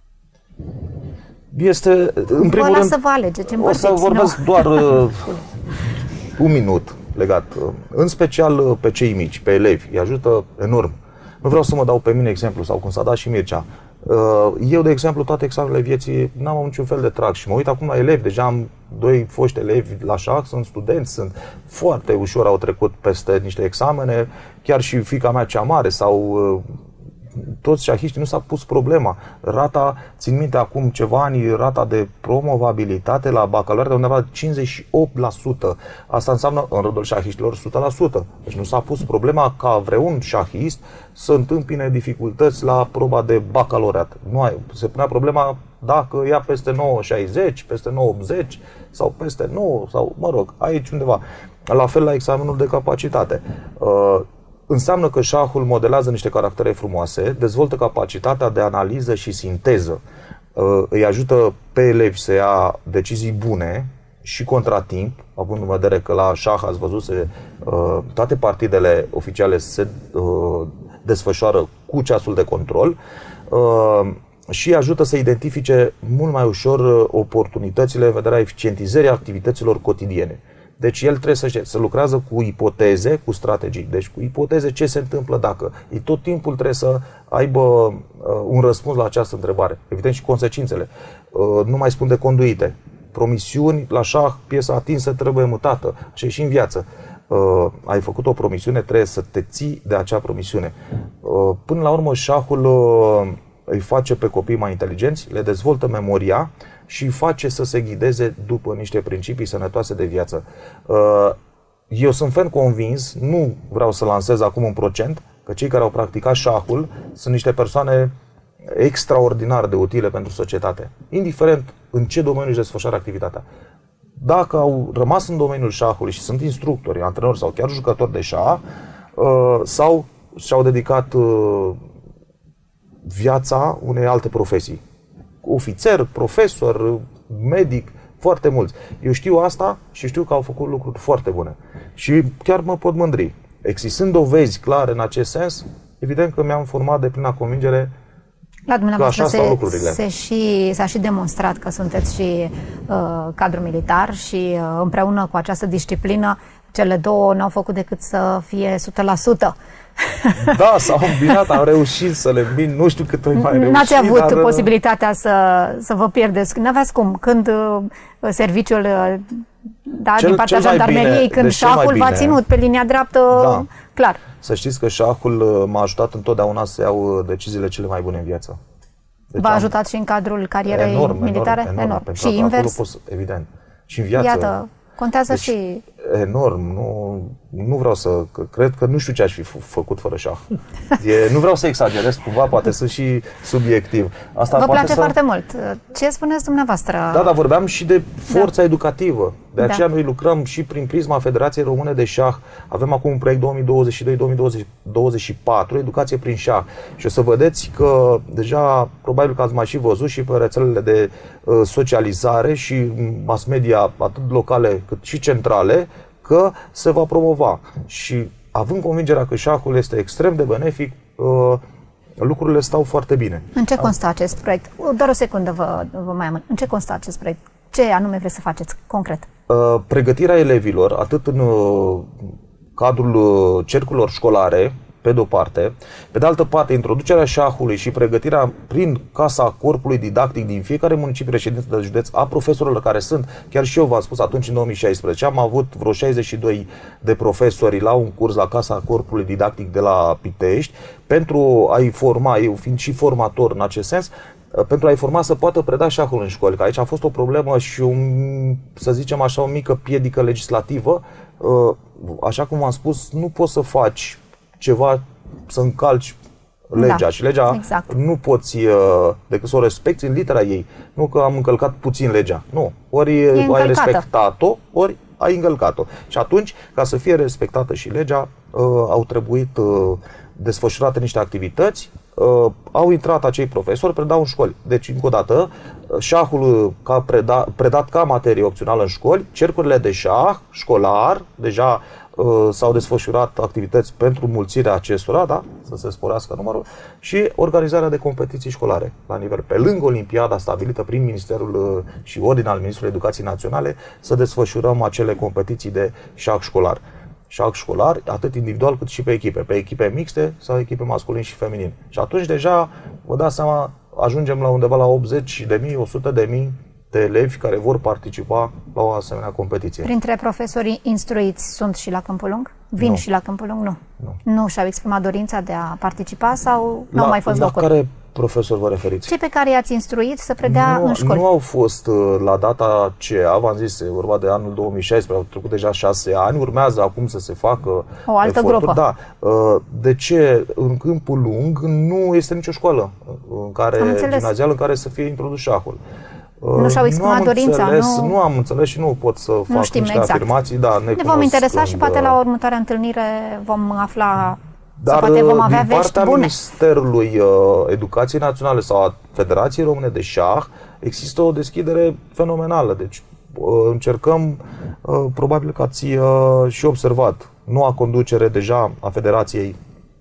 Este, în primul rând, să vă alegeți, o să vorbesc doar un minut legat, în special pe cei mici, pe elevi, îi ajută enorm. Nu vreau să mă dau pe mine exemplu sau cum s-a dat și Mircea. Eu, de exemplu, toate examenele vieții n-am niciun fel de trag și mă uit acum la elevi, deja am 2 foști elevi la șah, sunt studenți, sunt foarte ușor, au trecut peste niște examene, chiar și fiica mea cea mare sau toți șahiștii, nu s-a pus problema. Țin minte acum ceva ani, rata de promovabilitate la bacalaureat de undeva 58%. Asta înseamnă în rândul șahiștilor 100%. Deci nu s-a pus problema ca vreun șahist să întâmpine dificultăți la proba de bacalaureat. Se punea problema dacă ia peste 9,60, peste 9,80 sau peste 9 sau, mă rog, aici undeva. La fel la examenul de capacitate. Înseamnă că șahul modelează niște caractere frumoase, dezvoltă capacitatea de analiză și sinteză, îi ajută pe elevi să ia decizii bune și contratimp, având în vedere că la șah, ați văzut, toate partidele oficiale se desfășoară cu ceasul de control și îi ajută să identifice mult mai ușor oportunitățile în vederea eficientizării activităților cotidiene. Deci el trebuie să lucrează cu ipoteze, cu strategii. Deci cu ipoteze ce se întâmplă dacă. Ei tot timpul trebuie să aibă un răspuns la această întrebare. Evident și consecințele. Nu mai spun de conduite. Promisiuni, la șah, piesa atinsă trebuie mutată. Așa e și în viață. Ai făcut o promisiune, trebuie să te ții de acea promisiune. Până la urmă, șahul îi face pe copii mai inteligenți, le dezvoltă memoria și îi face să se ghideze după niște principii sănătoase de viață. Eu sunt ferm convins, nu vreau să lansez acum un procent, că cei care au practicat șahul sunt niște persoane extraordinar de utile pentru societate, indiferent în ce domeniu își desfășoară activitatea. Dacă au rămas în domeniul șahului și sunt instructori, antrenori sau chiar jucători de șah, sau și-au dedicat viața unei alte profesii. Ofițer, profesor, medic, foarte mulți. Eu știu asta și știu că au făcut lucruri foarte bune. Și chiar mă pot mândri. Existând dovezi clare în acest sens, evident că mi-am format de plină convingere La dumneavoastră s-a și demonstrat că sunteți și cadru militar și împreună cu această disciplină, cele două n-au făcut decât să fie 100%. Da, s-au îmbinat, am reușit să le îmbin, nu știu cât mai reușit. N-ați avut posibilitatea să vă pierdeți, n-aveați cum, când serviciul din partea jandarmeriei, când șahul v-a ținut pe linia dreaptă, clar. Să știți că șahul m-a ajutat întotdeauna să iau deciziile cele mai bune în viață. Deci v-a ajutat și în cadrul carierei militare? Enorm. Și invers? Evident. Și în viață. Iată, contează deci, și... Enorm. Nu vreau să... Cred că nu știu ce aș fi făcut fără șah. Nu vreau să exagerez cumva, poate sunt și subiectiv. Asta vă place foarte mult. Ce spuneți dumneavoastră? Da, dar vorbeam și de forța educativă. De aceea noi lucrăm și prin prisma Federației Române de Șah. Avem acum un proiect 2022-2024, educație prin șah. Și o să vedeți că deja, probabil că ați mai și văzut și pe rețelele de socializare și mass media, atât locale cât și centrale, că se va promova. Și având convingerea că șahul este extrem de benefic, lucrurile stau foarte bine. În ce constă acest proiect? Doar o secundă vă mai amân. În ce constă acest proiect? Ce anume vreți să faceți concret? Pregătirea elevilor, atât în cadrul cercurilor școlare, pe de-o parte, pe de altă parte, introducerea șahului și pregătirea prin Casa Corpului Didactic din fiecare municipiu reședință de județ a profesorilor care sunt, chiar și eu v-am spus atunci în 2016, am avut vreo 62 de profesori la un curs la Casa Corpului Didactic de la Pitești, pentru a-i forma, eu fiind și formator în acest sens, pentru a-i forma să poată preda șahul în școli, că aici a fost o problemă și, să zicem așa, o mică piedică legislativă. Așa cum am spus, nu poți să faci ceva, să încalci legea și legea nu poți decât să o respecti în litera ei. Nu că am încălcat puțin legea. Nu. Ori ai respectat-o, ori ai încălcat-o. Și atunci, ca să fie respectată și legea, au trebuit desfășurate niște activități. Au intrat acei profesori, predau în școli. Deci, încă o dată, șahul predat ca materie opțională în școli, cercurile de șah școlar, deja s-au desfășurat activități pentru mulțirea acestora, da? Să se sporească numărul, și organizarea de competiții școlare la nivel, pe lângă Olimpiada stabilită prin Ministerul și ordinea al Ministrului Educației Naționale, să desfășurăm acele competiții de șah școlar. Șah școlar, atât individual cât și pe echipe mixte sau echipe masculin și feminin. Și atunci deja, vă dați seama, ajungem la undeva la 80.000, 100.000 de elevi care vor participa la o asemenea competiție. Printre profesorii instruiți sunt și la Câmpul Lung? Vin și la Câmpul Lung? Nu. Nu și-au exprimat dorința de a participa sau nu au mai fost locuri? La care profesor vă referiți? Cei pe care i-ați instruit să predea în școli? Nu au fost la data aceea, v-am zis, e vorba de anul 2016, au trecut deja 6 ani, urmează acum să se facă o altă grupă. Da. De ce? În Câmpul Lung nu este nicio școală gimnazială în care să fie introdus șahul. Nu și-au exprimat dorința, nu am înțeles și nu pot să fac niște afirmații. Da, ne vom interesa și poate la următoarea întâlnire vom afla, dar poate vom avea din vești partea bune. Ministerului Educației Naționale sau a Federației Române de Șah există o deschidere fenomenală. Deci încercăm, probabil că ați și observat, noua conducere deja a Federației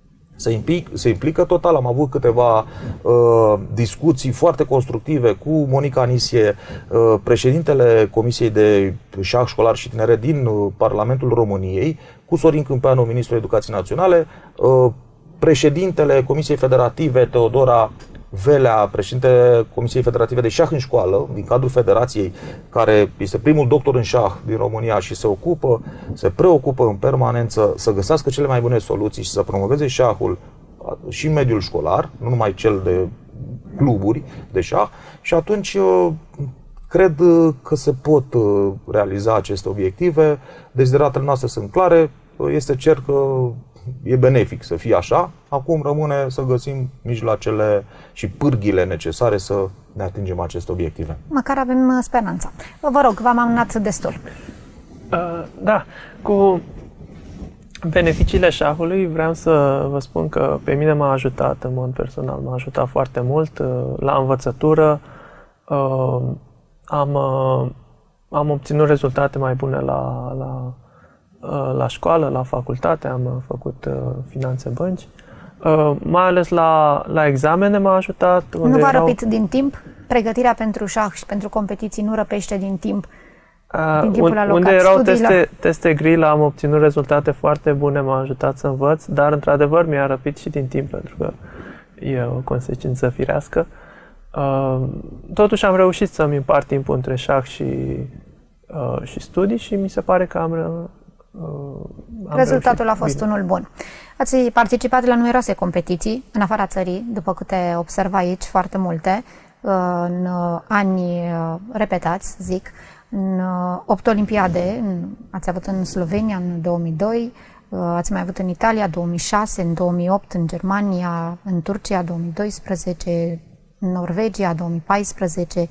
se implică total. Am avut câteva discuții foarte constructive cu Monica Anisie, președintele Comisiei de Șah Școlar și Tineret din Parlamentul României, cu Sorin Câmpeanu, ministrul Educației Naționale, președintele Comisiei Federative, Teodora Velea, președintele Comisiei Federative de Șah în școală, din cadrul Federației, care este primul doctor în șah din România și se preocupă în permanență să găsească cele mai bune soluții și să promoveze șahul și în mediul școlar, nu numai cel de cluburi de șah, și atunci cred că se pot realiza aceste obiective. Desideratele noastre sunt clare, este cer că e benefic să fie așa. Acum rămâne să găsim mijloacele și pârghile necesare să ne atingem aceste obiective. Măcar avem speranța. Vă rog, v-am amânat destul. Da, cu beneficiile șahului vreau să vă spun că pe mine m-a ajutat în mod personal, m-a ajutat foarte mult la învățătură. Am obținut rezultate mai bune la școală, la facultate, am făcut finanțe bănci. Mai ales la examene m-a ajutat. Nu v-a răpit din timp? Pregătirea pentru șah și pentru competiții nu răpește din timp? Din timpul alocat unde erau studiilor? teste grile, am obținut rezultate foarte bune, m-a ajutat să învăț, dar într-adevăr mi-a răpit și din timp, pentru că e o consecință firească. Totuși am reușit să-mi împart timpul între șah și studii și mi se pare că am rezultatul a fost unul bun. Ați participat la numeroase competiții în afara țării, după câte observ aici, foarte multe, în ani repetați, zic, în 8 olimpiade, ați avut în Slovenia în 2002, ați mai avut în Italia 2006, în 2008 în Germania, în Turcia 2012, în Norvegia 2014,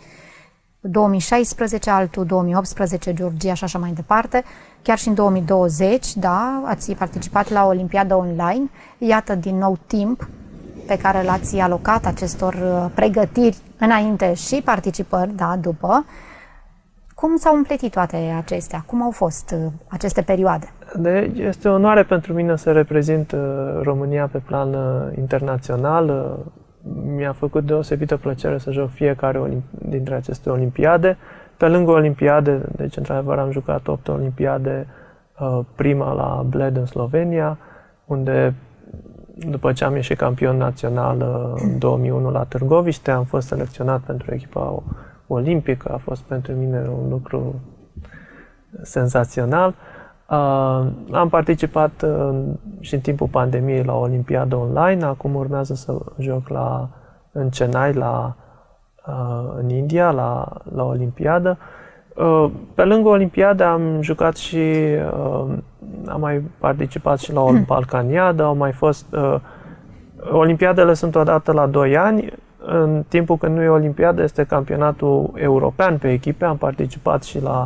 2016 altul, 2018 Georgia și așa mai departe. Chiar și în 2020, da, ați participat la o olimpiadă online. Iată din nou timp pe care l-ați alocat acestor pregătiri înainte și participări, da, după. Cum s-au împletit toate acestea? Cum au fost aceste perioade? Este o onoare pentru mine să reprezint România pe plan internațional. Mi-a făcut deosebită plăcere să joc fiecare dintre aceste olimpiade. Pe lângă olimpiade, deci într-adevăr am jucat 8 olimpiade, prima la Bled în Slovenia, unde după ce am ieșit campion național în 2001 la Târgoviște, am fost selecționat pentru echipa olimpică, a fost pentru mine un lucru senzațional. Am participat și în timpul pandemiei la o olimpiadă online, acum urmează să joc în Chennai, în India, la olimpiadă. Pe lângă olimpiadă am jucat și am mai participat și la o balcaniadă, au mai fost olimpiadele sunt odată la 2 ani. În timpul când nu e olimpiadă, este campionatul european pe echipe. Am participat și la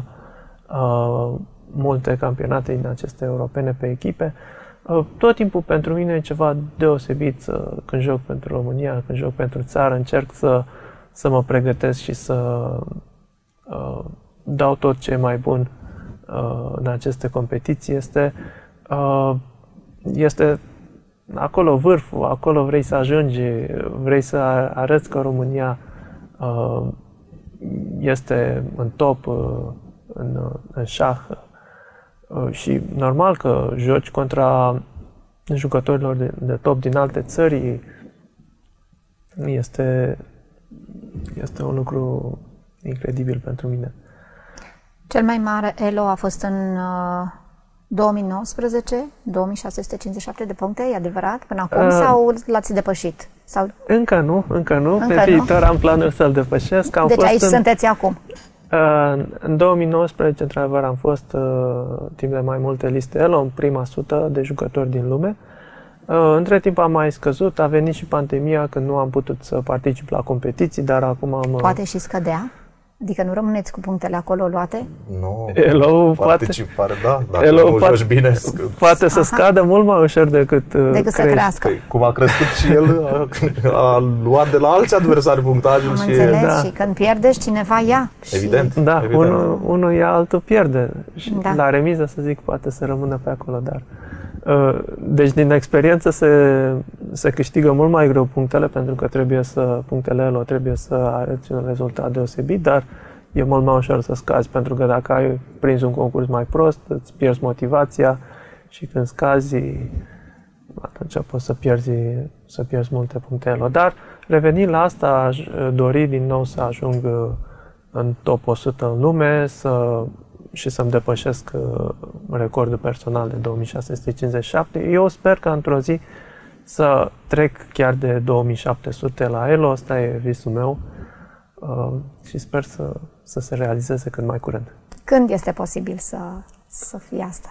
multe campionate din aceste europene pe echipe. Tot timpul pentru mine e ceva deosebit când joc pentru România, când joc pentru țară, încerc să mă pregătesc și să dau tot ce e mai bun în aceste competiții. Este acolo vârful, acolo vrei să ajungi, vrei să arăți că România este în top în șah. Și normal că joci contra jucătorilor de top din alte țări. Este un lucru incredibil pentru mine. Cel mai mare elo a fost în 2019, 2657 de puncte, e adevărat, până acum, sau l-ați depășit? Sau... Încă nu. Pe viitor am planul să-l depășesc. Deci aici sunteți acum. În 2019, într-adevăr, am fost timp de mai multe liste ELO, în prima 100 de jucători din lume. Între timp am mai scăzut, a venit și pandemia când nu am putut să particip la competiții, dar acum am... Poate și scădea? Adică nu rămâneți cu punctele acolo luate? Nu, ELO participare, da, dacă nu joci bine. Poate să scadă mult mai ușor decât să crească. Cum a crescut și el, a luat de la alți adversari punctajul. Am înțeles, da. Și când pierdeți, cineva ia. Evident. Și... Da, unul ia, altul pierde. Și da. La remiză, să zic, poate să rămână pe acolo, dar... Deci din experiență se câștigă mult mai greu punctele, pentru că punctele ELO trebuie să arăți un rezultat deosebit, dar e mult mai ușor să scazi, pentru că dacă ai prins un concurs mai prost, îți pierzi motivația și când scazi, atunci poți să pierzi multe puncte ELO. Dar revenind la asta, aș dori din nou să ajung în top 100 în lume, și să-mi depășesc recordul personal de 2657. Eu sper că într-o zi să trec chiar de 2700 la ELO, asta e visul meu și sper să se realizeze cât mai curând. Când este posibil să fie asta?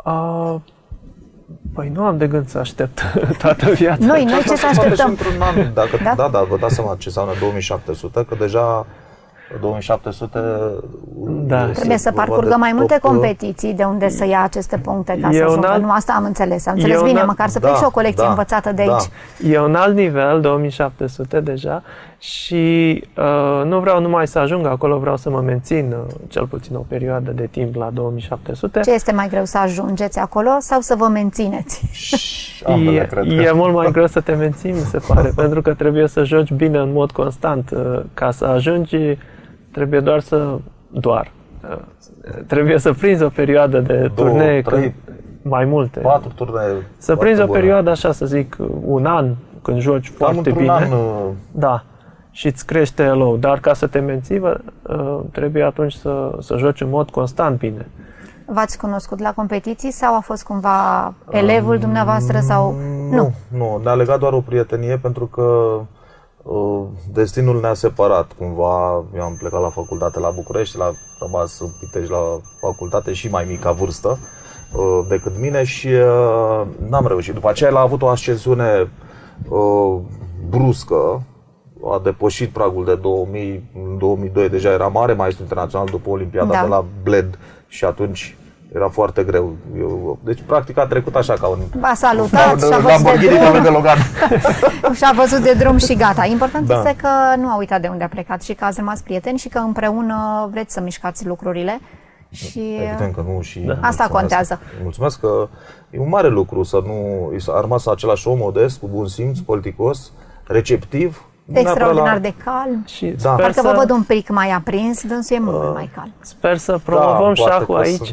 Păi nu am de gând să aștept toată viața. Noi ce să așteptăm? Într-un an, dacă vă dați seama ce înseamnă 2700, că deja 2700. Da. Trebuie să parcurgă mai multe competiții de unde să ia aceste puncte ca să ajungă. Nu, asta am înțeles. Am înțeles bine, măcar să fie și o colecție învățată de aici. E un alt nivel, 2700 deja, și nu vreau numai să ajung acolo, vreau să mă mențin cel puțin o perioadă de timp la 2700. Ce este mai greu, să ajungeți acolo sau să vă mențineți? E mult mai greu să te menții, mi se pare, pentru că trebuie să joci bine în mod constant. Ca să ajungi, trebuie trebuie să prinzi o perioadă de turnee, mai multe. 4 turnee. Să prinzi o perioadă, așa să zic, un an, când joci foarte bine. An, da. Și îți crește elo. Dar ca să te menții, trebuie atunci să joci în mod constant bine. V-ați cunoscut la competiții sau a fost cumva elevul dumneavoastră sau nu? Nu, ne-a legat doar o prietenie, pentru că destinul ne-a separat cumva. Eu am plecat la facultate la București, l-a rămas în Pitești la facultate și mai mic ca vârstă decât mine și n-am reușit. După aceea el a avut o ascensiune bruscă, a depășit pragul de 2000, în 2002 deja era mare maestru internațional după Olimpiada de la Bled și atunci era foarte greu. Deci practic a trecut așa ca un v-a salutat și a văzut de drum. Și a văzut de drum și gata. Important este că nu a uitat de unde a plecat și că ați rămas prieteni și că împreună vreți să mișcați lucrurile. Și evident că nu, și asta contează. Mulțumesc că e un mare lucru să nu a rămas același om modest, cu bun simț, politicos, receptiv, extraordinar de calm. Și parcă vă văd un pic mai aprins, dânsul e mult mai calm. Sper să promovăm șahul aici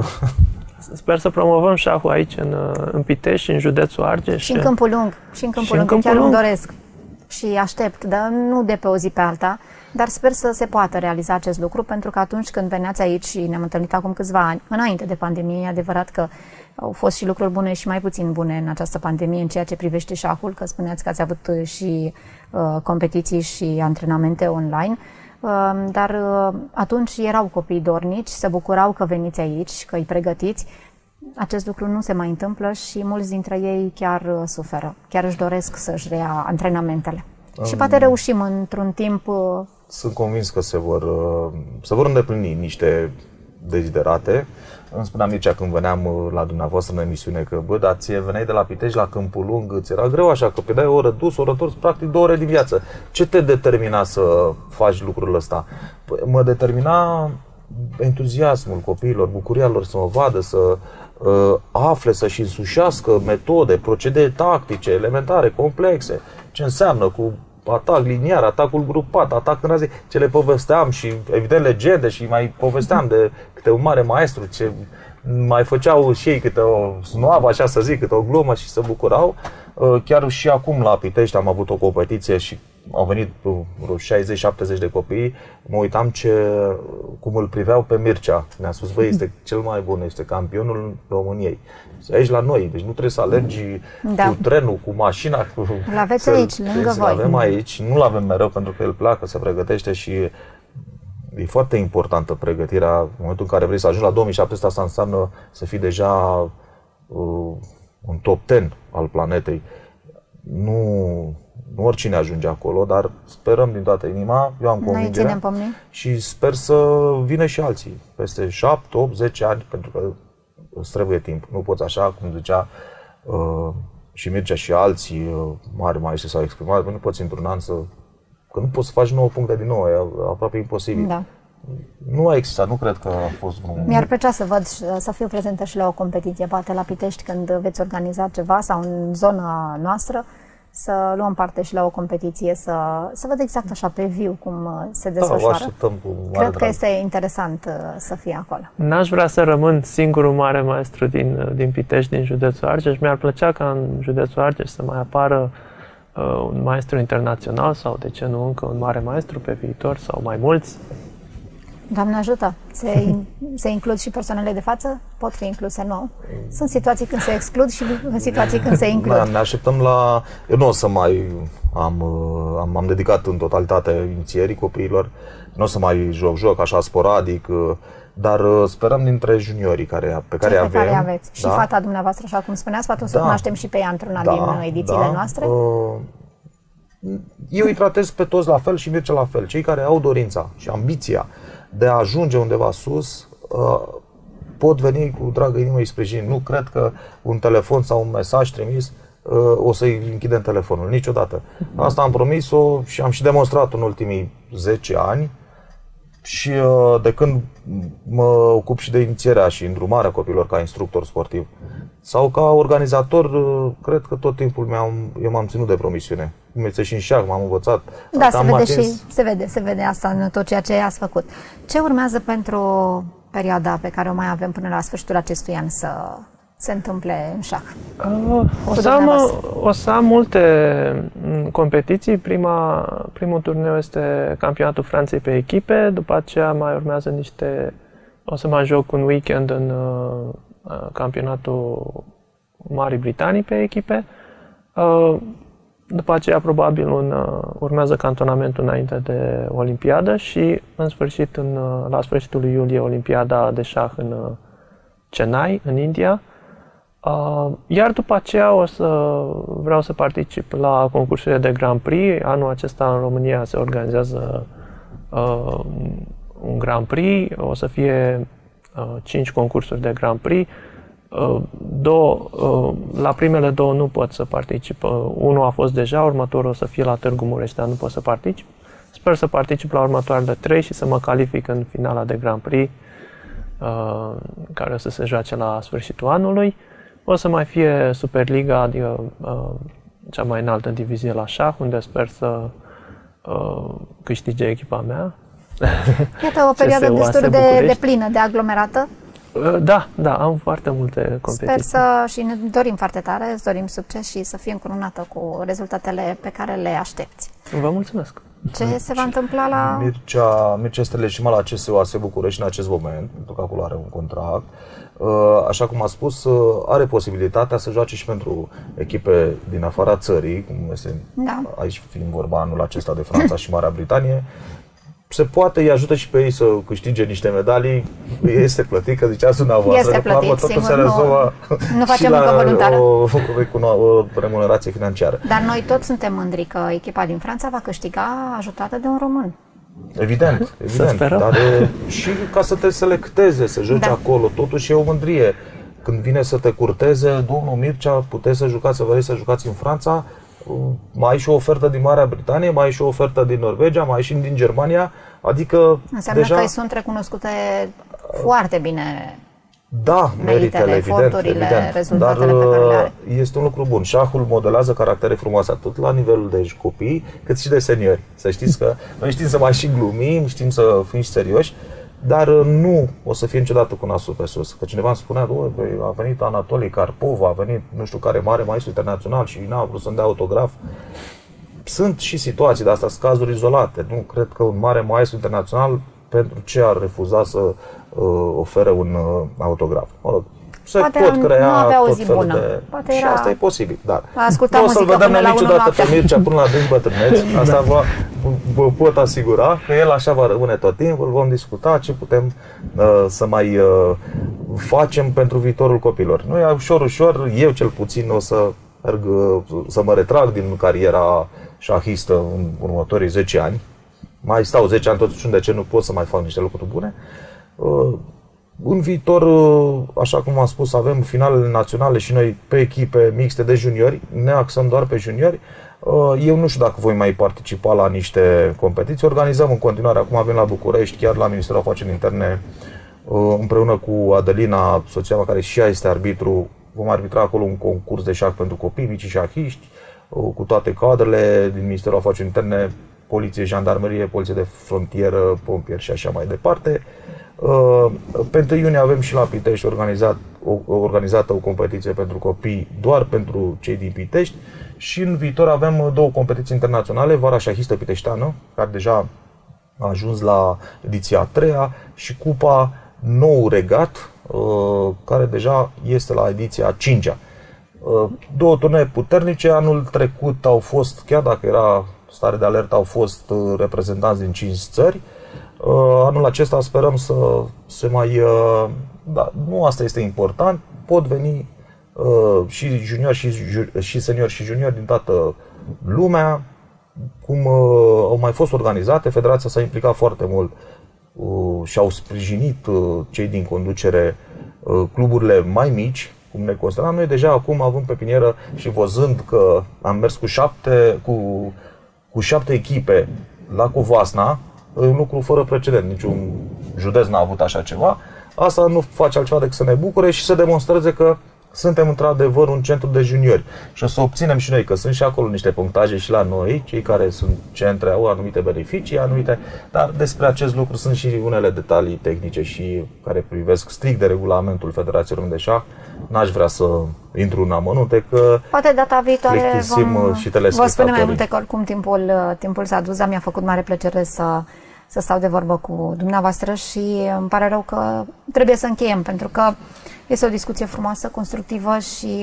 Sper să promovăm șahul aici în Pitești, în județul Argeș. Și în Câmpul Lung. Și în Câmpul Lung, chiar îmi doresc. Și aștept, dar nu de pe o zi pe alta, dar sper să se poată realiza acest lucru, pentru că atunci când veneați aici și ne-am întâlnit acum câțiva ani, înainte de pandemie, e adevărat că au fost și lucruri bune și mai puțin bune în această pandemie în ceea ce privește șahul, că spuneați că ați avut și competiții și antrenamente online, dar atunci erau copii dornici, se bucurau că veniți aici, că îi pregătiți. Acest lucru nu se mai întâmplă și mulți dintre ei chiar suferă, chiar își doresc să-și rea antrenamentele. Și poate reușim într-un timp. Sunt convins că se vor îndeplini niște deziderate. Îmi spunea Mircea când veneam la dumneavoastră în emisiune că, dar ție veneai de la Pitești la Câmpul Lung, îți era greu așa, că pedeai o oră dus, o oră întors, practic 2 ore din viață. Ce te determina să faci lucrul ăsta? Mă determina entuziasmul copiilor, bucuria lor să mă vadă, să afle, să-și însușească metode, procedee tactice, elementare, complexe. Ce înseamnă cu atac liniar, atacul grupat, atac în razie, ce le povesteam și evident legende și mai povesteam de câte un mare maestru, ce mai făceau și ei câte o snoavă, așa să zic, câte o glumă și se bucurau. Chiar și acum la Pitești am avut o competiție și au venit vreo 60-70 de copii. Mă uitam cum îl priveau pe Mircea. Ne-a spus, băi, este cel mai bun, este campionul României. Aici la noi, deci nu trebuie să alergi cu trenul, cu mașina. Îl aveți aici, lângă voi. Îl avem aici, nu-l avem mereu pentru că el pleacă, se pregătește și e foarte importantă pregătirea. În momentul în care vrei să ajungi la 2700, asta înseamnă să fii deja un top 10 al planetei. Nu oricine ajunge acolo, dar sperăm din toată inima, eu am convingerea și sper să vină și alții peste 7, 8, 10 ani, pentru că îți trebuie timp. Nu poți așa, cum zicea și Mircea și alții mari maestri s-au exprimat, nu poți într-un an că nu poți să faci 9 puncte din nou, e aproape imposibil. Da. Nu a existat, nu cred că a fost vreun... Mi-ar plăcea să văd, să fiu prezentă și la o competiție, poate la Pitești, când veți organiza ceva sau în zona noastră, să luăm parte și la o competiție, să văd exact așa pe viu cum se desfășoară. Cred că este interesant să fie acolo. N-aș vrea să rămân singurul mare maestru din Pitești, din județul Argeș. Mi-ar plăcea ca în județul Argeș să mai apară un maestru internațional sau, de ce nu, încă un mare maestru pe viitor sau mai mulți. Doamne ajută! Se includ și persoanele de față? Pot fi incluse, nu? Sunt situații când se exclud și situații când se includ. Da, ne așteptăm la... Eu nu o să mai... Am dedicat în totalitate inițierii copiilor. Nu o să mai joc așa sporadic, dar sperăm dintre juniorii pe care aveți. Și fata dumneavoastră, așa cum spuneați, poate o să cunoaștem și pe ea într-una din edițiile noastre. eu îi tratez pe toți la fel și Mircea la fel. Cei care au dorința și ambiția de a ajunge undeva sus, pot veni cu dragă inimă, îi sprijin. Nu cred că un telefon sau un mesaj trimis o să-i închidem telefonul, niciodată. Asta am promis-o și am și demonstrat în ultimii 10 ani. Și de când mă ocup și de inițierea și îndrumarea copiilor ca instructor sportiv sau ca organizator, cred că tot timpul eu m-am ținut de promisiune. Cum este și în șah, m-am învățat. Da, se vede asta în tot ceea ce ați făcut. Ce urmează pentru perioada pe care o mai avem până la sfârșitul acestui an să se întâmple în șah? O să am multe competiții. Primul turneu este campionatul Franței pe echipe, după aceea mai urmează o să mai joc un weekend în campionatul Marii Britanii pe echipe. După aceea probabil urmează cantonamentul înainte de Olimpiadă și în sfârșit, la sfârșitul lui iulie, Olimpiada de șah în Chennai, în India. Iar după aceea vreau să particip la concursurile de Grand Prix. Anul acesta în România se organizează un Grand Prix. O să fie 5 concursuri de Grand Prix. La primele 2 nu pot să particip. Unul a fost deja, următorul o să fie la Târgu Mureș, dar nu pot să particip. Sper să particip la următoarele 3 și să mă calific în finala de Grand Prix, care o să se joace la sfârșitul anului. O să mai fie Superliga, adică cea mai înaltă divizie la șah, unde sper să câștige echipa mea. Iată o perioadă destul de plină, de aglomerată. Da, am foarte multe competiții. Sper și ne dorim foarte tare, îți dorim succes și să fie încununată cu rezultatele pe care le aștepți. Vă mulțumesc! Ce se va întâmpla la... Mircea este legitima la CSUAS București în acest moment, pentru că acolo are un contract. Așa cum a spus, are posibilitatea să joace și pentru echipe din afara țării, cum este aici fiind vorba anul acesta de Franța și Marea Britanie. Se poate, îi ajută și pe ei să câștige niște medalii, este plătit, că ziceați dumneavoastră, este plătit, totul se rezolvă nu facem muncă voluntară. O remunerație financiară. Dar noi toți suntem mândri că echipa din Franța va câștiga ajutată de un român. Evident, dar și ca să te selecteze, să joci acolo, totuși e o mândrie. Când vine să te curteze, domnul Mircea, puteți să jucați, să vreți să jucați în Franța, mai ai și o ofertă din Marea Britanie, mai ai și o ofertă din Norvegia, mai ai și din Germania, adică înseamnă deja... că îi sunt recunoscute foarte bine. Da, meritele, evident, rezultatele pe care le are. Este un lucru bun. Șahul modelează caractere frumoase atât la nivelul de copii, cât și de seniori. Să știți că noi știm să mai și glumim, știm să fim și serioși, dar nu o să fie niciodată cu nasul pe sus. Că cineva îmi spunea, a venit Anatolii Karpov, a venit nu știu care mare maestru internațional și n-a vrut să-mi dea autograf. Sunt și situații de astea, sunt cazuri izolate. Nu cred că un mare maestru internațional pentru ce ar refuza să ofere un autograf. Mă rog, se pot crea tot felul de... Și asta e posibil, dar nu o să-l vedem niciodată pe Mircea până la adânci bătrâneți. Asta vă pot asigura că el așa va rămâne tot timpul. Vom discuta ce putem să mai facem pentru viitorul copilor. Noi ușor, eu cel puțin o să mă retrag din cariera șahistă în următorii 10 ani. Mai stau 10 ani totuși, de ce nu pot să mai fac niște lucruri bune. În viitor, așa cum am spus, avem finalele naționale și noi pe echipe mixte de juniori, ne axăm doar pe juniori. Eu nu știu dacă voi mai participa la niște competiții. Organizăm în continuare, acum avem la București, chiar la Ministerul Afacerilor Interne, împreună cu Adelina, soția mea, care și ea este arbitru, vom arbitra acolo un concurs de șah pentru copii, mici șahiști, cu toate cadrele din Ministerul Afacerilor Interne, poliție, jandarmerie, poliție de frontieră, pompieri și așa mai departe. Pe 1 iunie avem și la Pitești organizată o competiție pentru copii, doar pentru cei din Pitești, și în viitor avem 2 competiții internaționale, Vara Șahistă Piteșteană, care deja a ajuns la ediția 3-a, și Cupa Nou Regat, care deja este la ediția 5-a. 2 turnee puternice. Anul trecut au fost, chiar dacă era stare de alertă, au fost reprezentanți din 5 țări. Anul acesta sperăm să se mai... Da, nu asta este important. Pot veni și juniori și seniori și juniori din toată lumea. cum au mai fost organizate, federația s-a implicat foarte mult și au sprijinit cei din conducere cluburile mai mici, cum ne consideram noi deja acum având pepinieră și văzând că am mers cu șapte echipe la Covasna, un lucru fără precedent, niciun județ n-a avut așa ceva. Asta nu face altceva decât să ne bucure și să demonstreze că suntem într-adevăr un centru de juniori. Și o să obținem și noi, că sunt și acolo niște punctaje și la noi, cei care sunt centre au anumite beneficii, dar despre acest lucru sunt și unele detalii tehnice și care privesc strict de regulamentul Federației Române de Șah. N-aș vrea să intru în amănunte, că poate data viitoare vă spunem mai multe, că oricum timpul s-a dus, dar mi-a făcut mare plăcere să stau de vorbă cu dumneavoastră și îmi pare rău că trebuie să încheiem, pentru că este o discuție frumoasă, constructivă și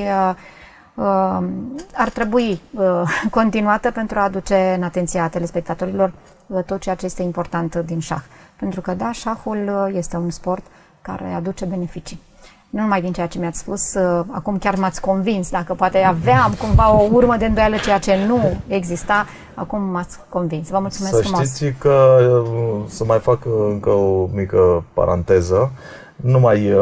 ar trebui continuată pentru a aduce în atenția telespectatorilor tot ceea ce este important din șah. Pentru că, da, șahul este un sport care aduce beneficii. Nu numai din ceea ce mi-ați spus, acum chiar m-ați convins, dacă poate aveam cumva o urmă de îndoială, ceea ce nu exista, acum m-ați convins. Vă mulțumesc frumos. Să știți că, să mai fac încă o mică paranteză, numai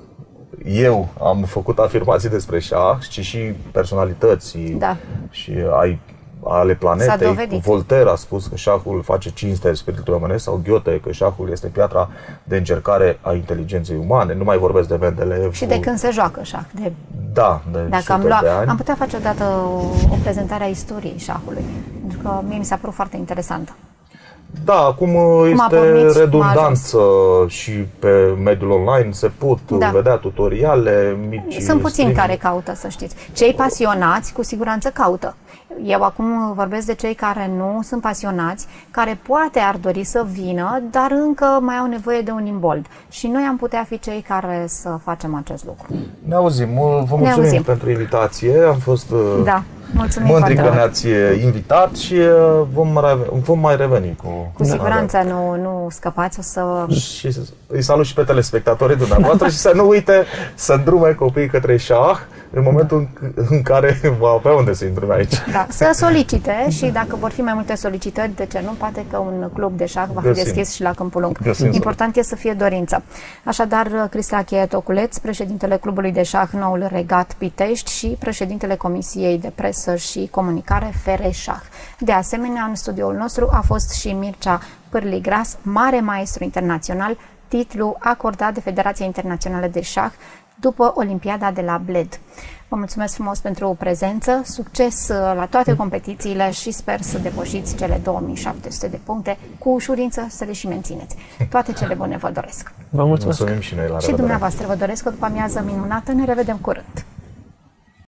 eu am făcut afirmații despre șah, ci și personalități și ale planetei. Voltaire a spus că șahul face cinste spiritului omenesc, sau Goethe că șahul este piatra de încercare a inteligenței umane. Nu mai vorbesc de Mendeleev. Și de când se joacă șah. Dacă am putea face odată o prezentare a istoriei șahului, pentru că mie mi s-a părut foarte interesantă. Da, acum este redundanță și pe mediul online, se pot vedea tutoriale mici. Sunt puțini care caută, să știți. Cei pasionați cu siguranță caută. Eu acum vorbesc de cei care nu sunt pasionați, care poate ar dori să vină, dar încă mai au nevoie de un imbold. Și noi am putea fi cei care să facem acest lucru. Ne auzim. Vă mulțumim pentru invitație. Am fost mândri că ne-ați invitat și vom mai reveni cu siguranță nu scăpați. Și îi salut și pe telespectatorii dumneavoastră și să nu uite să îndrume copiii către șah în momentul în care va avea unde să îndrume aici. Da, să solicite și dacă vor fi mai multe solicitări, de ce nu? Poate că un club de șah va fi deschis și la Câmpul Lung. Important e să fie dorință. Așadar, Cristian Toculeț, președintele clubului de șah Noul Regat Pitești și președintele Comisiei de Presă și Comunicare Fereșah. De asemenea, în studioul nostru a fost și Mircea Pârligras, mare maestru internațional, titlu acordat de Federația Internațională de Șah după Olimpiada de la Bled. Vă mulțumesc frumos pentru prezență, succes la toate competițiile și sper să depășiți cele 2700 de puncte cu ușurință, să le și mențineți. Toate cele bune vă doresc. Vă mulțumesc. Și noi, la și dumneavoastră vă doresc o după amiază minunată. Ne revedem curând.